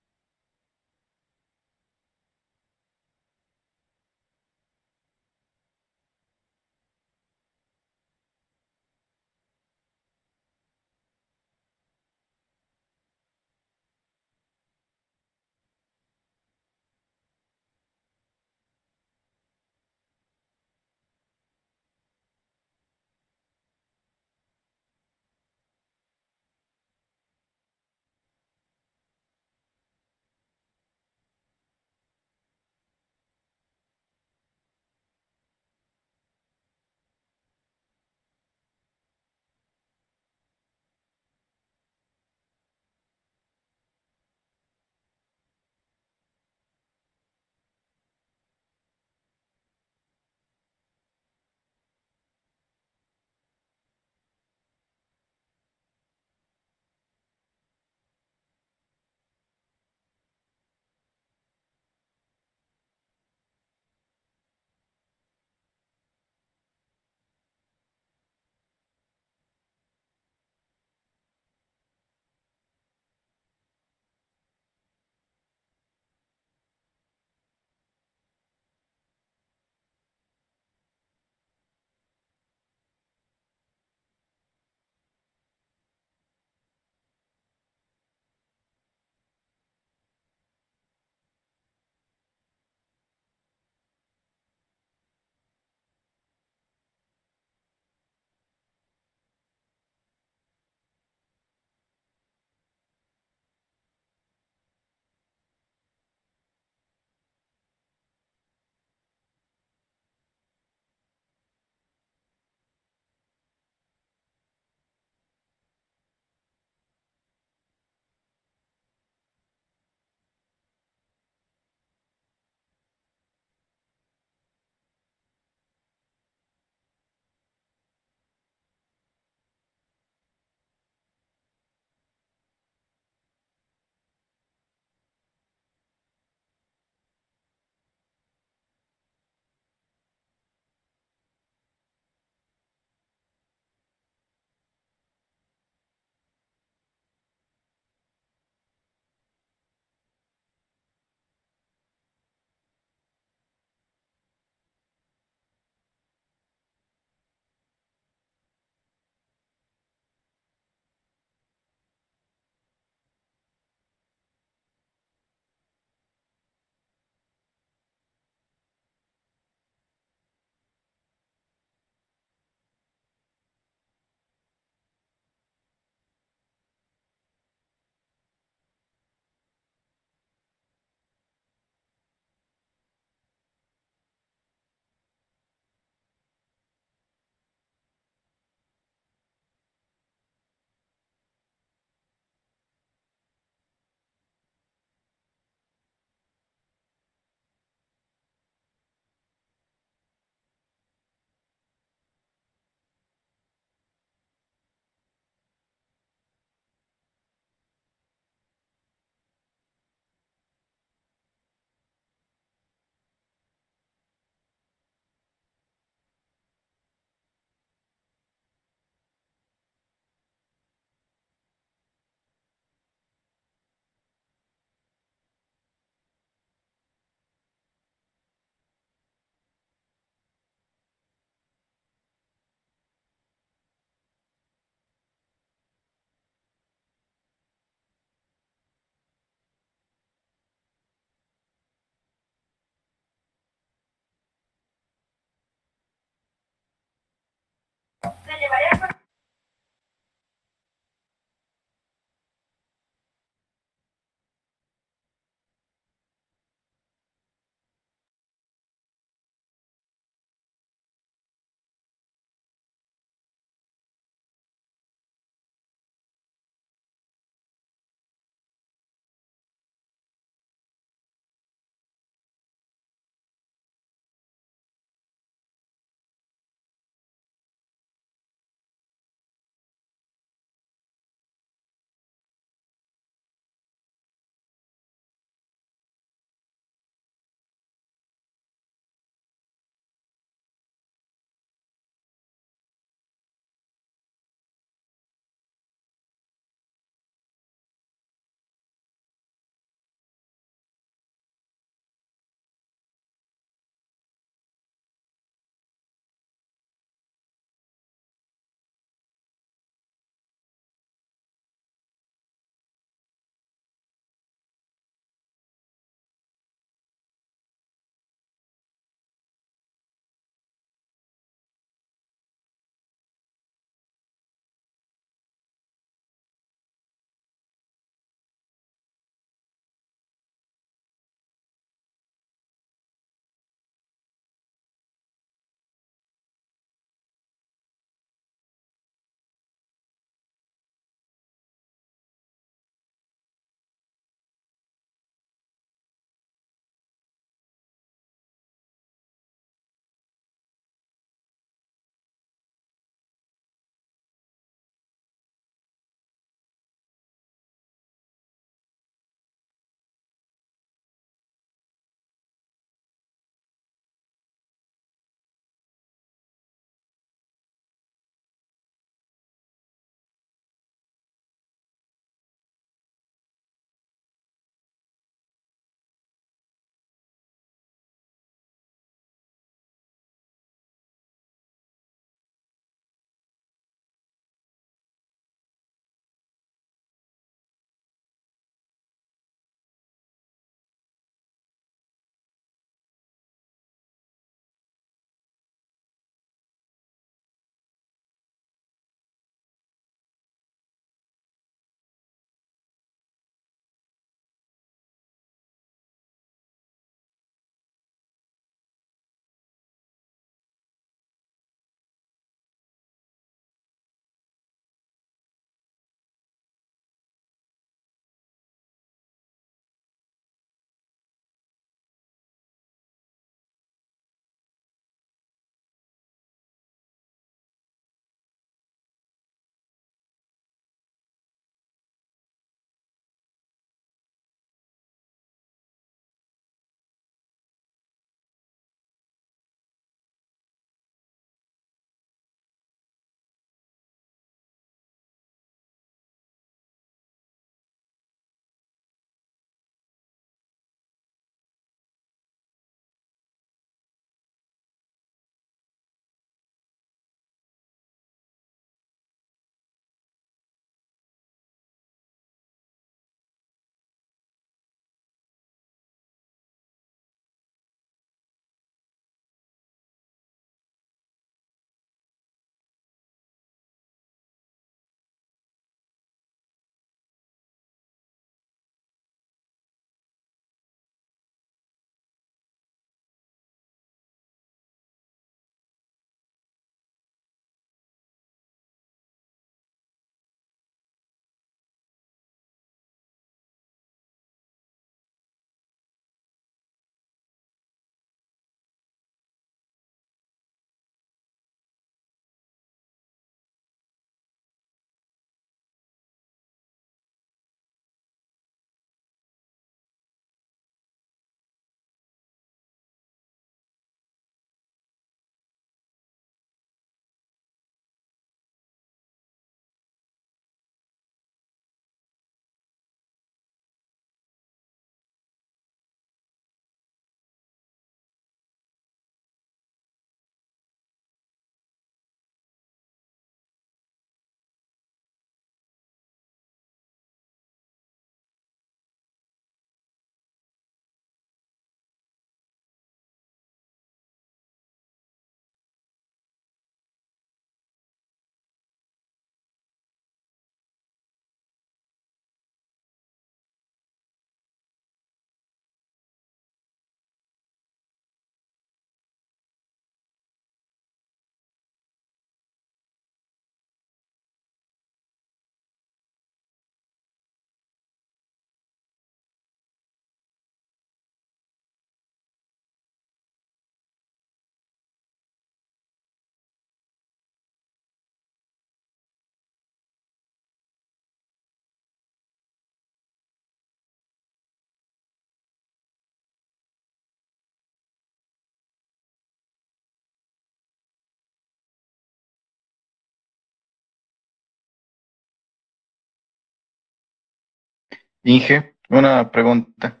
Inge, una pregunta.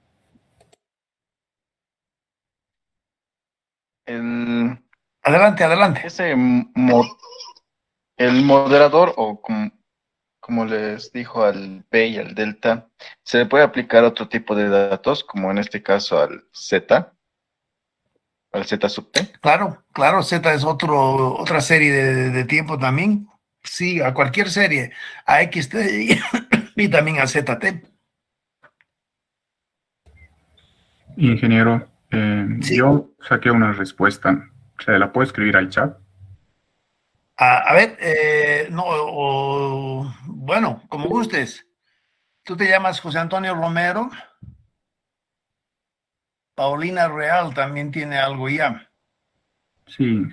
El, Adelante, adelante. ese mo- el moderador, o como, como les dijo al B y al delta, ¿se le puede aplicar otro tipo de datos, como en este caso al Z, al Z sub T? Claro, claro, Z es otro, otra serie de, de tiempo también. Sí, a cualquier serie, a X T y, y también a Z T. Ingeniero, eh, Sí. yo saqué una respuesta. ¿Se la puedo escribir al chat? A, a ver, eh, no, o, bueno, como gustes. Tú te llamas José Antonio Romero. Paulina Real también tiene algo ya. Sí,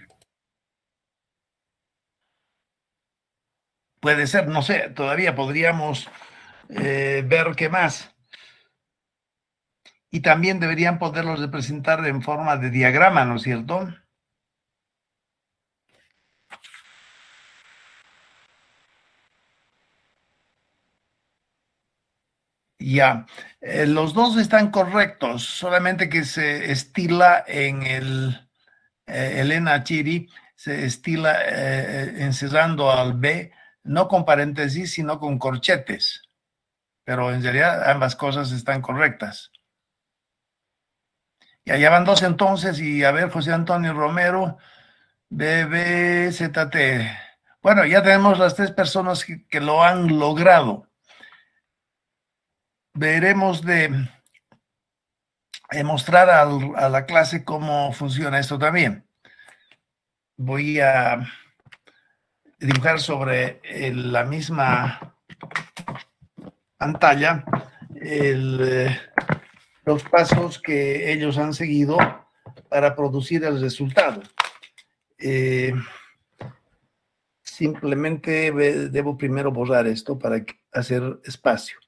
Puede ser, no sé, todavía podríamos eh, ver qué más. Y también deberían poderlos representar en forma de diagrama, ¿no es cierto? Ya, eh, los dos están correctos, solamente que se estila en el eh, Elena Chiri, se estila eh, encerrando al B, no con paréntesis, sino con corchetes, pero en realidad ambas cosas están correctas. Y allá van dos entonces, y a ver, José Antonio Romero, B B Z T. Bueno, ya tenemos las tres personas que, que lo han logrado. Veremos de eh, mostrar al, a la clase cómo funciona esto también. Voy a dibujar sobre el, la misma pantalla el, eh, los pasos que ellos han seguido para producir el resultado. Eh, simplemente debo primero borrar esto para hacer espacio.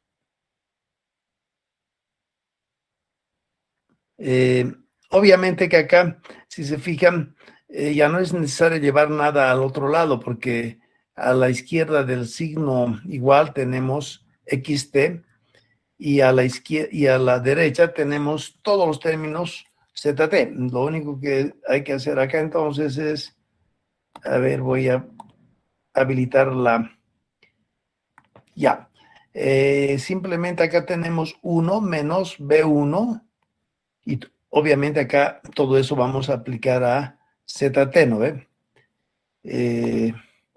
Eh, obviamente que acá, si se fijan, eh, ya no es necesario llevar nada al otro lado, porque a la izquierda del signo igual tenemos X T y a la izquierda y a la derecha tenemos todos los términos Z T. Lo único que hay que hacer acá entonces es, a ver, voy a habilitar la, ya. Eh, simplemente acá tenemos uno menos B uno y obviamente acá todo eso vamos a aplicar a Z T, ¿no ve? Eh,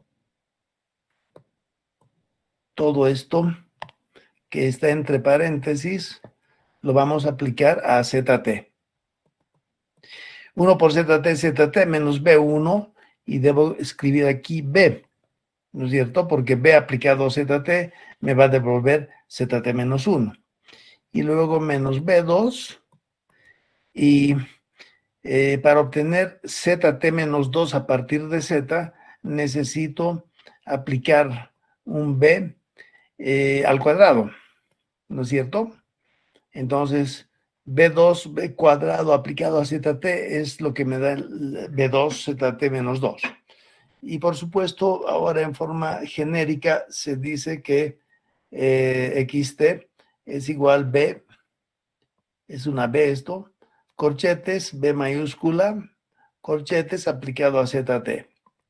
todo esto que está entre paréntesis lo vamos a aplicar a Z T. uno por Z T, Z T menos B uno, y debo escribir aquí B, ¿no es cierto? Porque B aplicado a Z T me va a devolver Z T menos uno. Y luego menos B dos, y eh, para obtener Z T menos dos a partir de Z, necesito aplicar un B eh, al cuadrado, ¿no es cierto? Entonces, B dos, B cuadrado aplicado a Z T es lo que me da el B dos, Z T menos dos. Y por supuesto, ahora en forma genérica se dice que eh, X T es igual B, es una B esto, corchetes, B mayúscula, corchetes aplicado a Z T.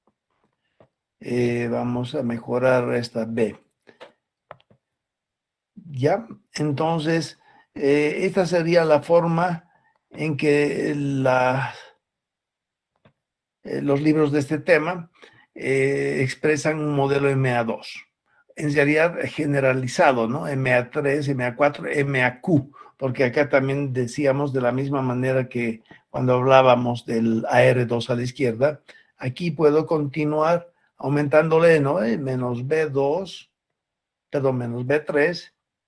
Eh, vamos a mejorar esta B. ¿Ya? Entonces, eh, esta sería la forma en que la, eh, los libros de este tema eh, expresan un modelo M A dos. En realidad generalizado, ¿no? M A tres, M A cuatro, M A Q, porque acá también decíamos de la misma manera que cuando hablábamos del A R dos a la izquierda, aquí puedo continuar aumentándole, ¿no? Eh, menos B dos, perdón, menos B tres,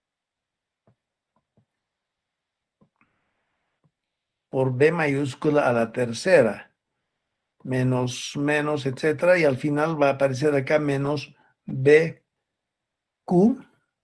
por B mayúscula a la tercera, menos, menos, etcétera, y al final va a aparecer acá menos B Q,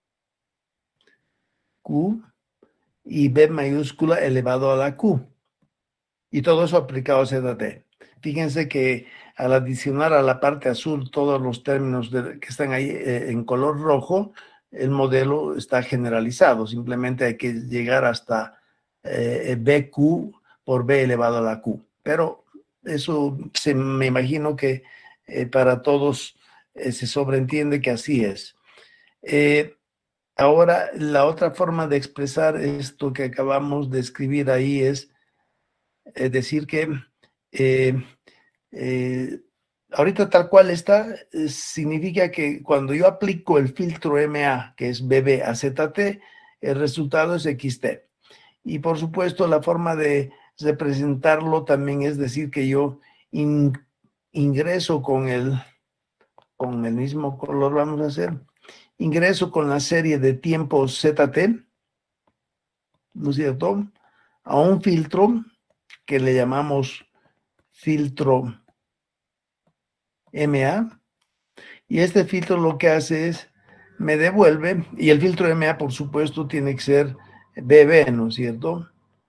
Q, y B mayúscula elevado a la Q. Y todo eso aplicado a Z T. Fíjense que al adicionar a la parte azul todos los términos de, que están ahí eh, en color rojo, el modelo está generalizado, simplemente hay que llegar hasta eh, B Q por B elevado a la Q. Pero eso se, me imagino que eh, para todos eh, se sobreentiende que así es. Eh, ahora, la otra forma de expresar esto que acabamos de escribir ahí es eh, decir que eh, eh, ahorita tal cual está, eh, significa que cuando yo aplico el filtro M A, que es B B a Z T, el resultado es X T. Y por supuesto, la forma de representarlo también es decir que yo in, ingreso con el, con el mismo color, vamos a hacer, ingreso con la serie de tiempos Z T, ¿no es cierto?, a un filtro que le llamamos filtro M A, y este filtro lo que hace es, me devuelve, y el filtro M A por supuesto tiene que ser B B, ¿no es cierto?,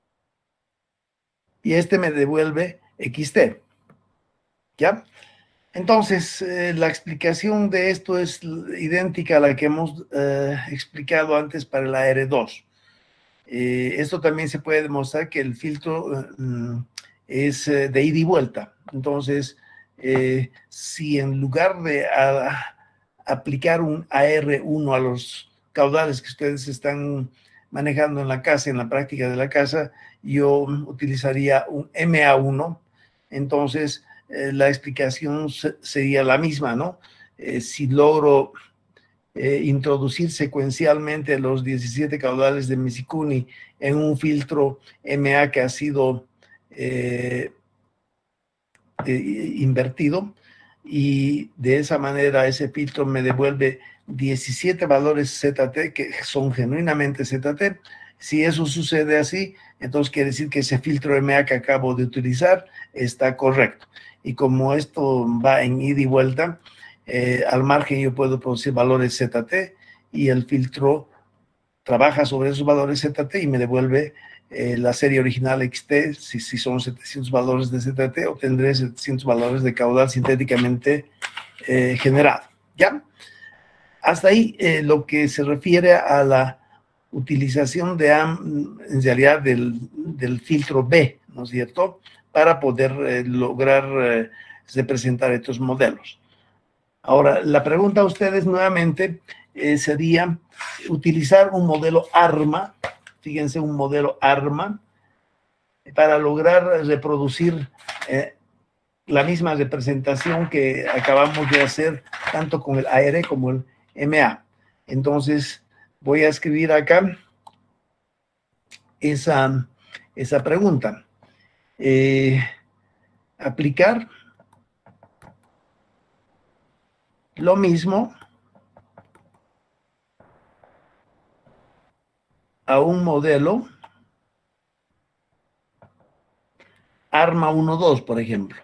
y este me devuelve X T, ¿ya? Entonces, eh, la explicación de esto es idéntica a la que hemos eh, explicado antes para el A R dos. Eh, esto también se puede demostrar que el filtro eh, es eh, de ida y vuelta. Entonces, eh, si en lugar de a, aplicar un A R uno a los caudales que ustedes están manejando en la casa, en la práctica de la casa, yo utilizaría un M A uno. Entonces, eh, la explicación se, sería la misma, ¿no? Eh, si logro eh, introducir secuencialmente los diecisiete caudales de Misikuni en un filtro M A que ha sido eh, eh, invertido, y de esa manera ese filtro me devuelve diecisiete valores Z T que son genuinamente Z T. Si eso sucede así, entonces quiere decir que ese filtro M A que acabo de utilizar está correcto. Y como esto va en ida y vuelta, eh, al margen yo puedo producir valores Z T y el filtro trabaja sobre esos valores Z T y me devuelve eh, la serie original X T. Si, si son setecientos valores de Z T, obtendré setecientos valores de caudal sintéticamente eh, generado. ¿Ya? Hasta ahí eh, lo que se refiere a la utilización de, en realidad, del, del filtro B, ¿no es cierto?, para poder eh, lograr eh, representar estos modelos. Ahora, la pregunta a ustedes nuevamente eh, sería utilizar un modelo ARMA, fíjense, un modelo ARMA, para lograr reproducir eh, la misma representación que acabamos de hacer tanto con el A R como el M A. Entonces, voy a escribir acá esa, esa pregunta. Eh, aplicar lo mismo a un modelo ARMA uno dos, por ejemplo.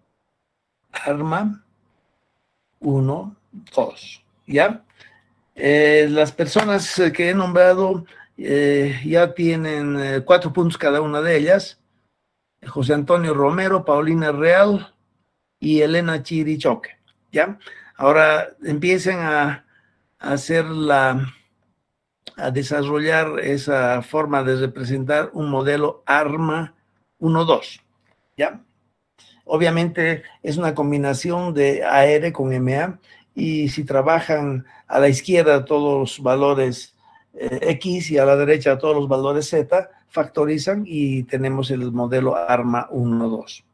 ARMA uno dos, ¿ya? Eh, las personas que he nombrado eh, ya tienen eh, cuatro puntos cada una de ellas. José Antonio Romero, Paulina Real y Elena Chirichoque, ¿ya? Ahora empiecen a, a hacer la, a desarrollar esa forma de representar un modelo ARMA uno dos, ¿ya? Obviamente es una combinación de A R con M A, y si trabajan a la izquierda todos los valores eh, X y a la derecha todos los valores Z, factorizan y tenemos el modelo ARMA uno dos.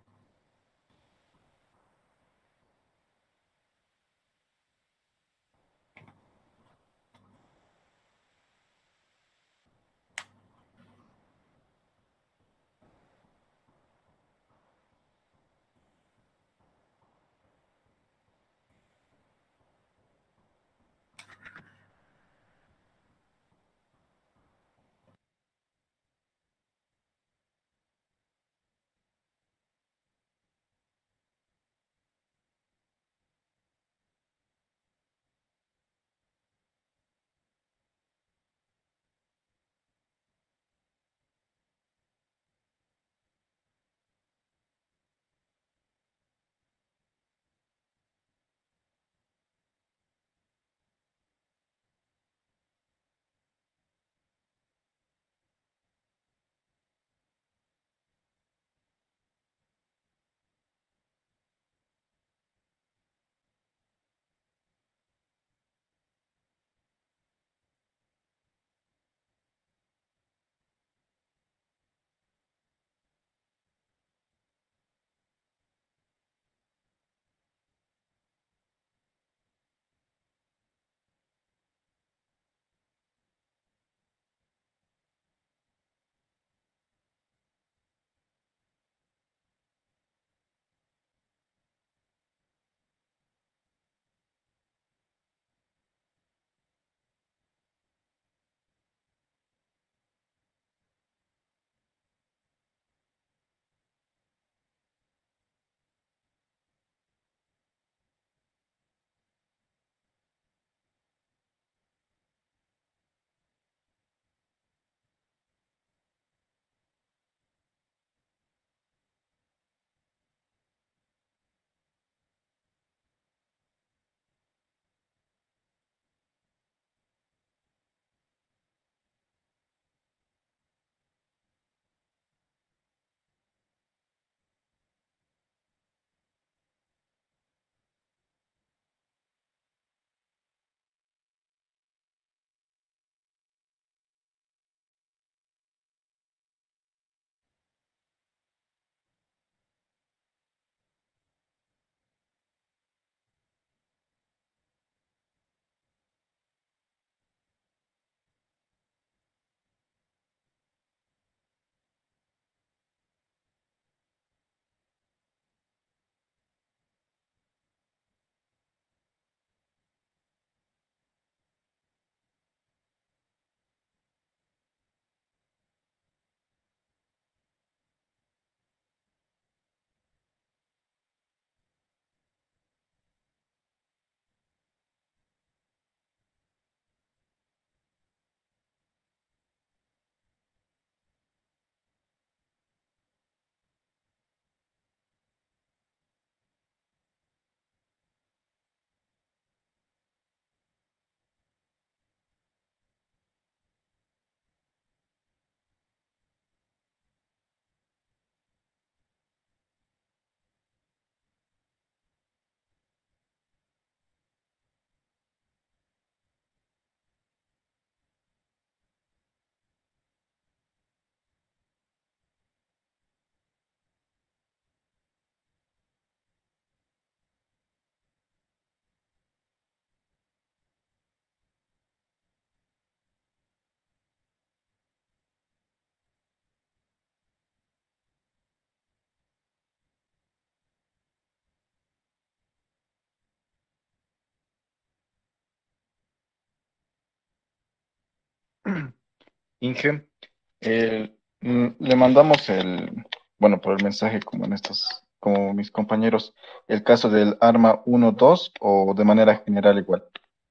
Inge, eh, mm, le mandamos el, bueno, por el mensaje como en estos, como mis compañeros, el caso del arma uno dos o de manera general igual.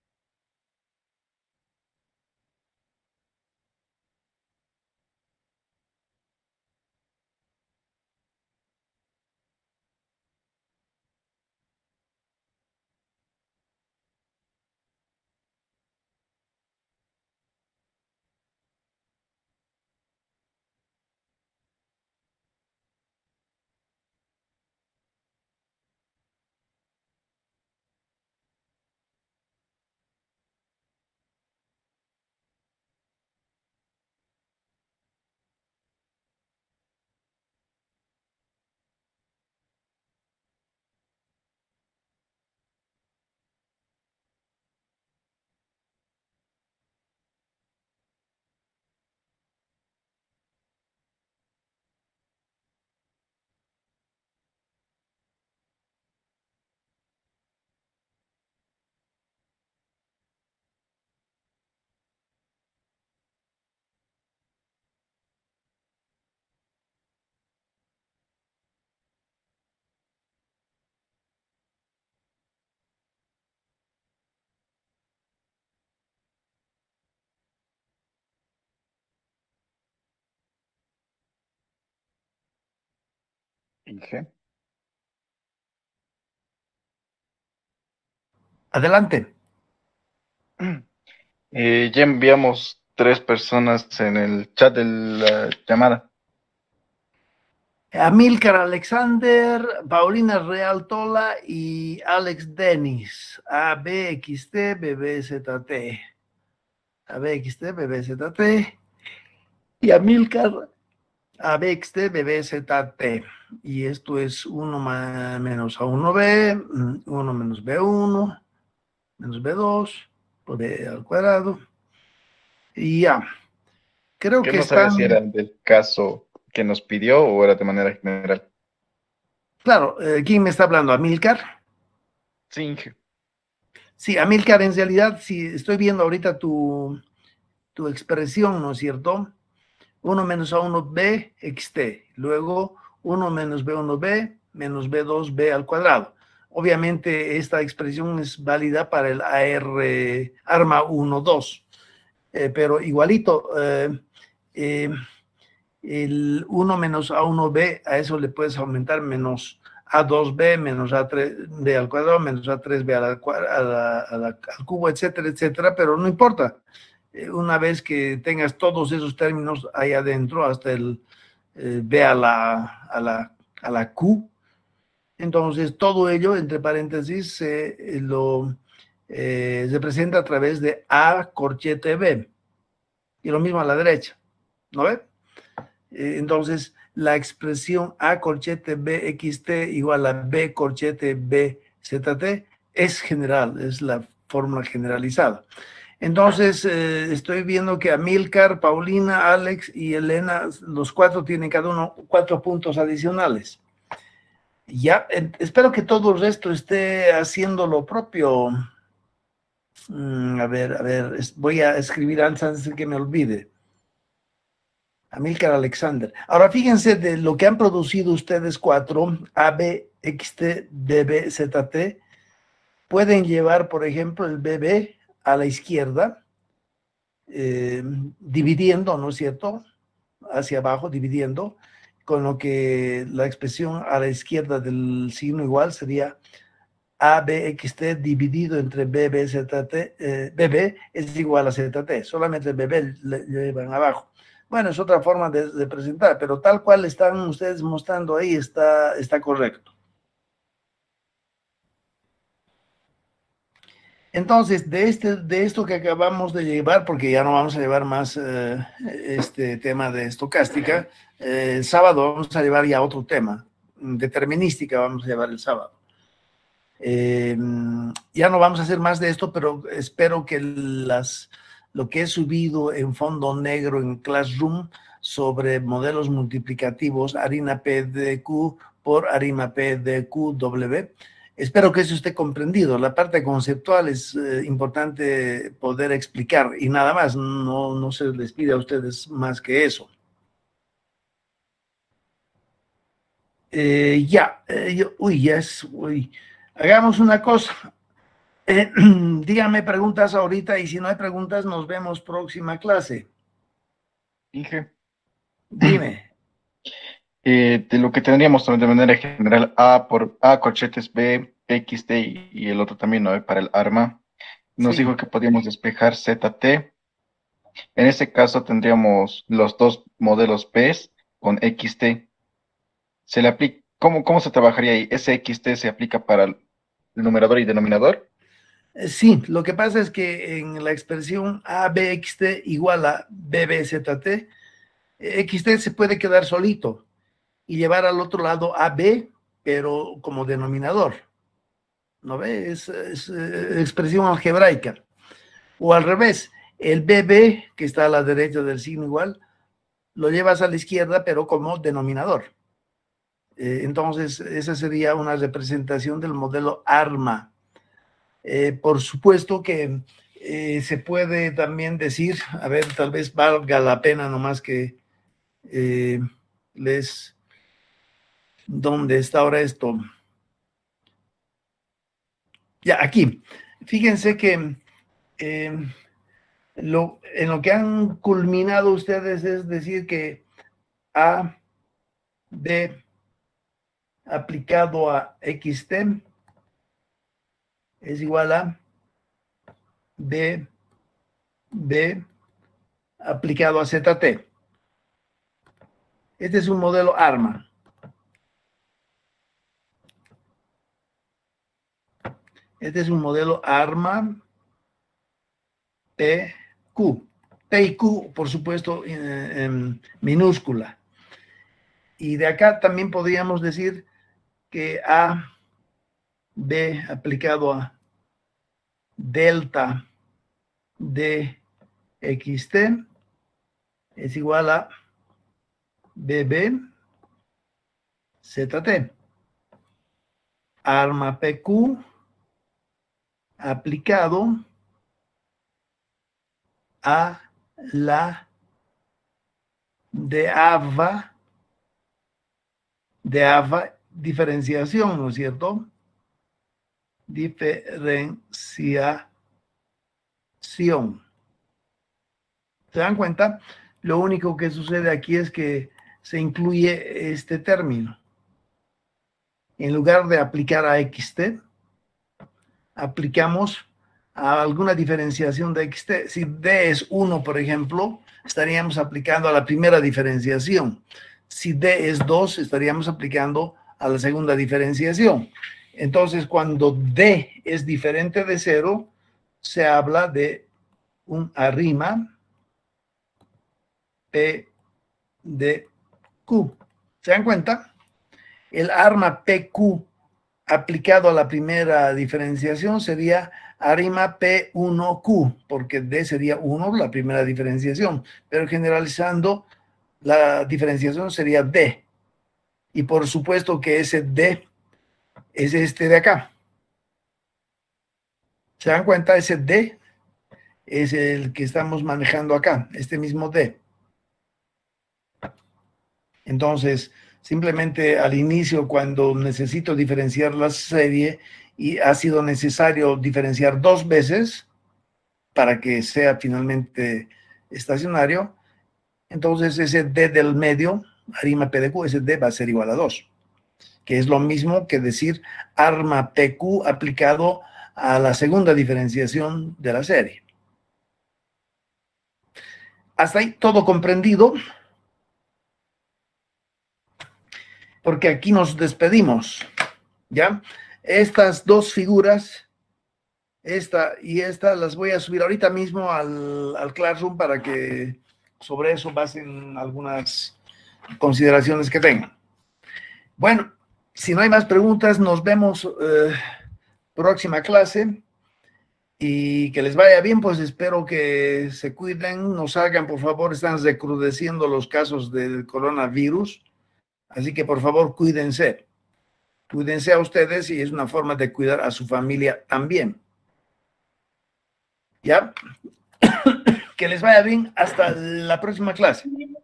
Inge. Adelante. Eh, ya enviamos tres personas en el chat de la llamada. Amílcar Alexander, Paulina Real Tola y Alex Dennis. A B X T B B Z T. A B X T B B Z T. Y Amílcar A B X T B B Z T. Y esto es uno menos A uno B, uno menos B uno, menos B dos, por B al cuadrado. Y ya. Creo Que que no sabía si era están. del caso que nos pidió o era de manera general. Claro, eh, ¿quién me está hablando? ¿Amílcar? Sí, Inge. Sí, Amílcar, en realidad, si estoy viendo ahorita tu, tu expresión, ¿no es cierto? uno menos A uno B, X T. Luego uno menos B uno B, menos B dos B al cuadrado. Obviamente, esta expresión es válida para el A R arma uno dos. Eh, pero igualito, eh, eh, el uno menos A uno B, a eso le puedes aumentar menos A dos B, menos A tres B al cuadrado, menos A tres B a la, a la, a la, al cubo, etcétera, etcétera, pero no importa. Eh, una vez que tengas todos esos términos ahí adentro, hasta el eh, B a la, a, la, a la Q, entonces todo ello, entre paréntesis, eh, lo eh, se presenta a través de A corchete B. Y lo mismo a la derecha, ¿no ve? Entonces, la expresión A corchete B X T igual a B corchete B Z T es general, es la fórmula generalizada. Entonces, eh, estoy viendo que Amílcar, Paulina, Alex y Elena, los cuatro tienen cada uno cuatro puntos adicionales. Ya, eh, espero que todo el resto esté haciendo lo propio. Mm, a ver, a ver, es, voy a escribir antes de que me olvide. Amílcar Alexander. Ahora fíjense de lo que han producido ustedes cuatro, A, B, X, T, B, B, Z, T. Pueden llevar, por ejemplo, el B B a la izquierda, eh, dividiendo, ¿no es cierto? Hacia abajo, dividiendo, con lo que la expresión a la izquierda del signo igual sería A, B, X, T dividido entre B, B, Z, T, eh, B B es igual a Z, T. Solamente el B B le llevan abajo. Bueno, es otra forma de, de presentar, pero tal cual están ustedes mostrando ahí está, está correcto. Entonces, de, este, de esto que acabamos de llevar, porque ya no vamos a llevar más eh, este tema de estocástica, eh, el sábado vamos a llevar ya otro tema, determinística vamos a llevar el sábado. Eh, ya no vamos a hacer más de esto, pero espero que las, lo que he subido en fondo negro en Classroom sobre modelos multiplicativos, harina P D Q por harina P D Q W, Espero que eso esté comprendido. La parte conceptual es eh, importante poder explicar y nada más, no, no se les pide a ustedes más que eso. Eh, ya, eh, yo, uy, ya es, uy. Hagamos una cosa. Eh, díganme preguntas ahorita y si no hay preguntas nos vemos próxima clase. Inge. Dime. Eh, de lo que tendríamos de manera general, A por A, corchetes B, X, T y, y el otro también, ¿no? Para el arma. Nos Sí. dijo que podíamos despejar Z, T. En ese caso tendríamos los dos modelos B con X, T. Se le aplica, ¿cómo, cómo se trabajaría ahí? ¿Ese X, T se aplica para el numerador y denominador? Eh, Sí, lo que pasa es que en la expresión A B X T igual a B B Z T, X T se puede quedar solito y llevar al otro lado A B, pero como denominador. ¿No ve? Es, es eh, expresión algebraica. O al revés, el B B, que está a la derecha del signo igual, lo llevas a la izquierda, pero como denominador. Eh, entonces, esa sería una representación del modelo ARMA. Eh, por supuesto que eh, se puede también decir, a ver, tal vez valga la pena nomás que eh, les... ¿Dónde está ahora esto? Ya, aquí. Fíjense que eh, lo, en lo que han culminado ustedes es decir que A, B aplicado a X T es igual a B, B aplicado a Z T. Este es un modelo ARMA. Este es un modelo ARMA P Q. P y Q, por supuesto, en, en minúscula. Y de acá también podríamos decir que A, B aplicado a delta de X T es igual a B B Z T. Arma P Q aplicado a la de AVA, de AVA diferenciación, ¿no es cierto? Diferenciación. ¿Se dan cuenta? Lo único que sucede aquí es que se incluye este término. En lugar de aplicar a X T, aplicamos a alguna diferenciación de X T. Si D es uno, por ejemplo, estaríamos aplicando a la primera diferenciación. Si D es dos, estaríamos aplicando a la segunda diferenciación. Entonces, cuando D es diferente de cero, se habla de un arrima P de Q. ¿Se dan cuenta? El arma P Q aplicado a la primera diferenciación sería arrima P uno Q, porque D sería uno, la primera diferenciación, pero generalizando, la diferenciación sería D. Y por supuesto que ese D es este de acá. ¿Se dan cuenta? Ese D es el que estamos manejando acá, este mismo D. Entonces, simplemente al inicio, cuando necesito diferenciar la serie y ha sido necesario diferenciar dos veces para que sea finalmente estacionario, entonces ese D del medio, arrima P de Q, ese D va a ser igual a dos, que es lo mismo que decir arma P Q aplicado a la segunda diferenciación de la serie. Hasta ahí todo comprendido. Porque aquí nos despedimos, ¿ya? Estas dos figuras, esta y esta, las voy a subir ahorita mismo al, al Classroom para que sobre eso basen algunas consideraciones que tengan. Bueno, si no hay más preguntas, nos vemos eh, próxima clase y que les vaya bien, pues espero que se cuiden, nos hagan, por favor, están recrudeciendo los casos del coronavirus. Así que por favor, cuídense. Cuídense a ustedes y es una forma de cuidar a su familia también. ¿Ya? Que les vaya bien hasta la próxima clase.